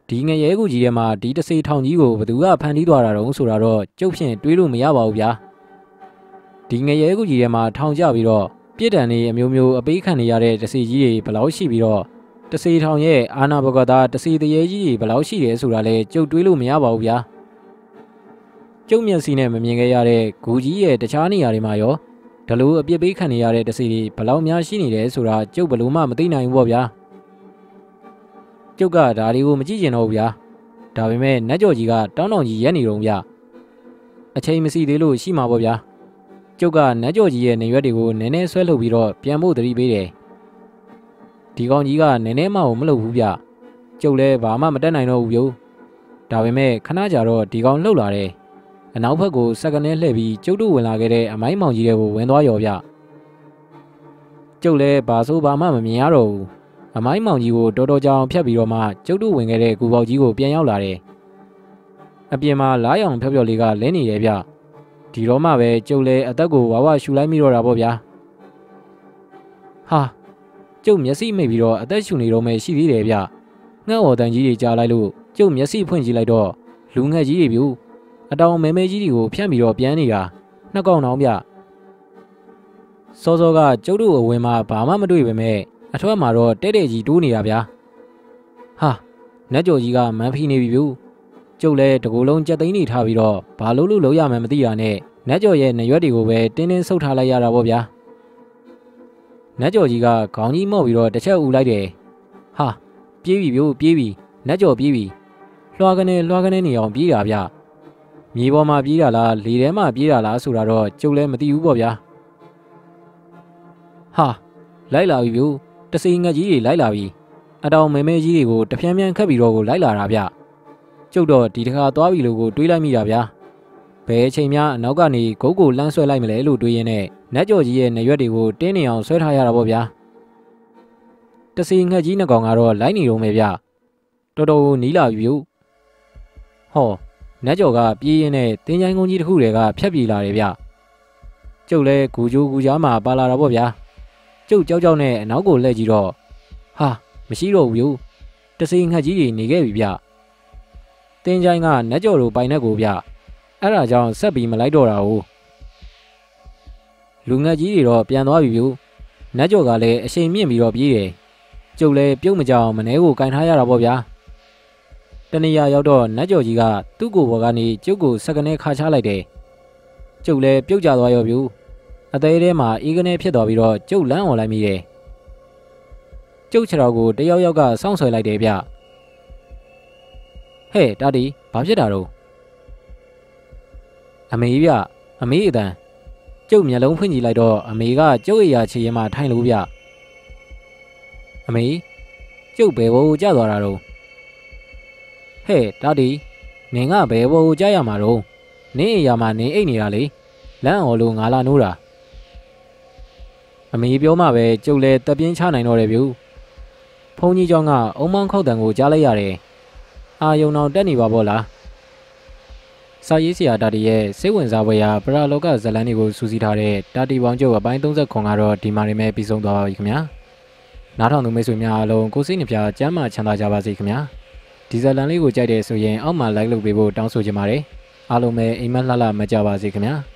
A: ဒီငရဲကူကြီးထဲမှာဒီတစေထောင်ကြီးကိုဘသူကဖန်တီးသွားတာတုံးဆိုတာတော့ကျုပ်ဖြင့်တွေးလို့မရပါဘူးဗျာဒီငရဲကူကြီးထဲမှာထောင်ကျပြီးတော့ပြစ်ဒဏ်တွေအမျိုးမျိုးအပေးခံနေရတဲ့တစေကြီးတွေဘယ်လောက်ရှိပြီးတော့တစေထောင်ရဲ့အာနာဘဂတာတစေတရေကြီးတွေဘယ်လောက်ရှိတယ်ဆိုတာလဲကျုပ်တွေးလို့မရပါဘူးဗျာကျုပ်မျက်စိနဲ့မမြင်ခဲ့ရတဲ့ဂူကြီးရဲ့တခြားနေရာတွေမှာရောဒါလိုအပြစ်ပေးခံနေရတဲ့တစေတွေဘယ်လောက်များရှိနေတယ်ဆိုတာကျုပ်ဘယ်လို့မှမသိနိုင်ဘူးပေါ့ဗျာကျုပ်ကဒါတွေကိုမကြည့်ကျင်တော့ဘူးဗျာဒါပေမဲ့နတ်ကျော်ကြီးကတောင်းတောင်ကြီးရက်နေတော့ဗျာအချိန်မရှိသေးလို့ရှိမှာပေါ့ဗျာကျုပ်ကနတ်ကျော်ကြီးရဲ့နေရွက်တွေကိုနည်းနည်းဆွဲထုတ်ပြီးတော့ပြန်ဖို့သတိပေးတယ်ဒီကောင်ကြီးကနည်းနည်းမှမလုပ်ဘူးဗျကျုပ်လည်းဘာမှမတက်နိုင်တော့ဘူးဗျဒါပေမဲ့ခဏကြာတော့ဒီကောင်လှုပ်လာတယ်အနောက်ဘက်ကိုစက္ကနဲလှည့်ပြီးကျုပ်တို့ဝင်လာခဲ့တဲ့အမိုင်းမောင်ကြီးတွေကိုဝင်သွားရောဗျကျုပ်လည်းဘာဆိုဘာမှမမြင်ရတော့ဘူးအမိုင်းမောင်ကြီးကိုတော်တော်ကြောင်ဖြတ်ပြီးတော့မှကျုပ်တို့ဝင်ခဲ့တဲ့ကူပေါက်ကြီးကိုပြန်ရောက်လာတယ်အပြင်မှာလားရောင်ဖြော့ဖြော့လေးကလင်းနေတယ်ဗျဒီတော့မှပဲကျုပ်လည်းအသက်ကိုဝါဝရှူလိုက်မိတော့တာပေါ့ဗျာဟာကျုပ်မျက်စိမိတ်ပြီးတော့အသက်ရှူနေတော့မှရှိသေးတယ်ဗျငှက်ော်တန်ကြီးတွေကြားလိုက်လို့ကျုပ်မျက်စိဖွင့်ကြည့်လိုက်တော့လူငှက်ကြီးတွေပြူအတောင်မဲမဲကြီးတွေကိုဖြန့်ပြီးတော့ပြန်နေတာနှစ်ကောင်တောင်ဗျစောစောကကျုပ်တို့အဝင်မှာဘာမှမတွေ့ပေမဲ့အထွတ်မှာတော့တဲ့တဲ့ကြီးတိုးနေတာဗျာဟာနတ်ကျော်ကြီးကမန်းဖီနေပြီဗျကျုပ်လည်းတကူလုံးကြက်သိန်းနေထားပြီးတော့ဘာလို့လို့လုံးရမှန်းမသိတာနဲ့နတ်ကျော်ရဲ့နရွက်တွေကိုပဲတင်းတင်းဆုပ်ထားလိုက်ရတာပေါ့ဗျာနတ်ကျော်ကြီးကခေါင်းကြီးမော့ပြီးတော့တစ်ချက်ဦးလိုက်တယ်ဟာပြေးပြီဗျပြေးပြီနတ်ကျော်ပြေးပြီလွှာကနေလွှာကနေနေအောင်ပြေးတာဗျမြေပေါ်မှာပြေးတာလားလေထဲမှာပြေးတာလားဆိုတာတော့ကျုပ်လည်းမသိဘူးပေါ့ဗျာဟာလိုက်လာပြီဗျတစီငှက်ကြီးတွေလိုက်လာပြီအတောင်မဲမဲကြီးတွေကိုတပြန်းပြန်းခတ်ပြီးတော့ကိုလိုက်လာတာဗျကျုပ်တော့ဒီတခါသွားပြီလို့ကိုတွေးလိုက်မိတာဗျာဘယ်အချိန်မှအနောက်ကနေဂုတ်ကိုလှမ်းဆွဲလိုက်မလဲလို့တွေးရင်းနဲ့နတ်ကျော်ကြီးရဲ့နရွက်တွေကိုတင်းနေအောင်ဆွဲထားရတာပေါ့ဗျာတစီငှက်ကြီးနှစ်ကောင်ကတော့လိုက်နေတော့မယ်ဗျတော်တော်နီးလာပြီဗျဟောနတ်ကျော်ကပြေးရင်းနဲ့တင်းချိုင်းကုန်းကြီးတစ်ခုတည်းကဖြတ်ပြေးလာတယ်ဗျကျုပ်လည်းဂူကြိုးဂူကြားမှာပါလာတာပေါ့ဗျာကျုပ်ကြောက်ကြောက်နဲ့အနောက်ကိုလှည့်ကြည့်တော့ဟာမရှိတော့ဘူးတစီငှက်ကြီးတွေနေခဲ့ပြီဗျတင်းချိုင်းကနတ်ကျော်တို့ပိုင်နဲ့ကိုဗျအဲ့ဒါကြောင့်ဆက်ပြီးမလိုက်တော့တာဟုတ်လူငှက်ကြီးတွေတော့ပြန်သွားပြီဗျနတ်ကျော်ကလည်းအချိန်မြင့်ပြီးတော့ပြေးတယ်ကျုပ်လည်းပြုတ်မကြောင်မနှဲကိုကင်ထားရတာပေါ့ဗျာတနေရာရောက်တော့နတ်ကျော်ကြီးကသူ့ကိုယ်ပေါ်ကနေကျုပ်ကိုစက္ကနဲခါချလိုက်တယ်ကျုပ်လည်းပြုတ်ကျသွားရောဗျအသေးထဲမှာအေးကနေဖြစ်သွားပြီးတော့ကျုပ်လမ်းអော်လိုက်မိတယ်ကျုပ်ခြေတော်ကိုတယောက်ယောက်ကစောင့်ဆွဲလိုက်တယ်ဗျဟဲ့တာတီဘာဖြစ်တာတော့အမေဗျအမေအတန်ကျုပ်မျက်လုံးဖွင့်ကြည့်လိုက်တော့အမေကကျုပ်ရဲ့ရာချီရင်မှထိုင်လို့ဗျအမေကျုပ်ဘယ်ဘောကိုကြာသွားတာတော့ဟဲ့တာတီနင်ကဘယ်ဘောကိုကြာရမှာတော့နင်းအရာမှာနင်းအိတ်နေတာလေလမ်းអော်လို့ငါလာနိုးတာအမေပြောမှပဲကျုပ်လည်းတက်ပြင်းချနိုင်တော့တယ်ဗျဖုန်းကြီးเจ้าကအုံမောင်းခောက်တံကိုကြားလိုက်ရတယ်အာယုံတော်တက်နေပါဗောလားစာရေးဆရာတာတီရဲ့စိတ်ဝင်စားဖွယ်ရာပရာလောကဇလန်းတွေကိုစူးစီးထားတဲ့တာတီပေါင်းကျုပ်အပိုင်း၃၀ခွန်ကတော့ဒီမှာနေမဲ့ပြီးဆုံးသွားပါပြီခင်ဗျာနားထောင်သူမိတ်ဆွေများအားလုံးကိုစိတ်နှပြကျမ်းမာချမ်းသာကြပါစေခင်ဗျာဒီဇလန်းလေးကိုကြိုက်တယ်ဆိုရင်အောက်မှာ like လုပ်ပေးဖို့တောင်းဆိုချင်ပါတယ်အားလုံးပဲအိမ်မက်လှလှမကြပါစေခင်ဗျာ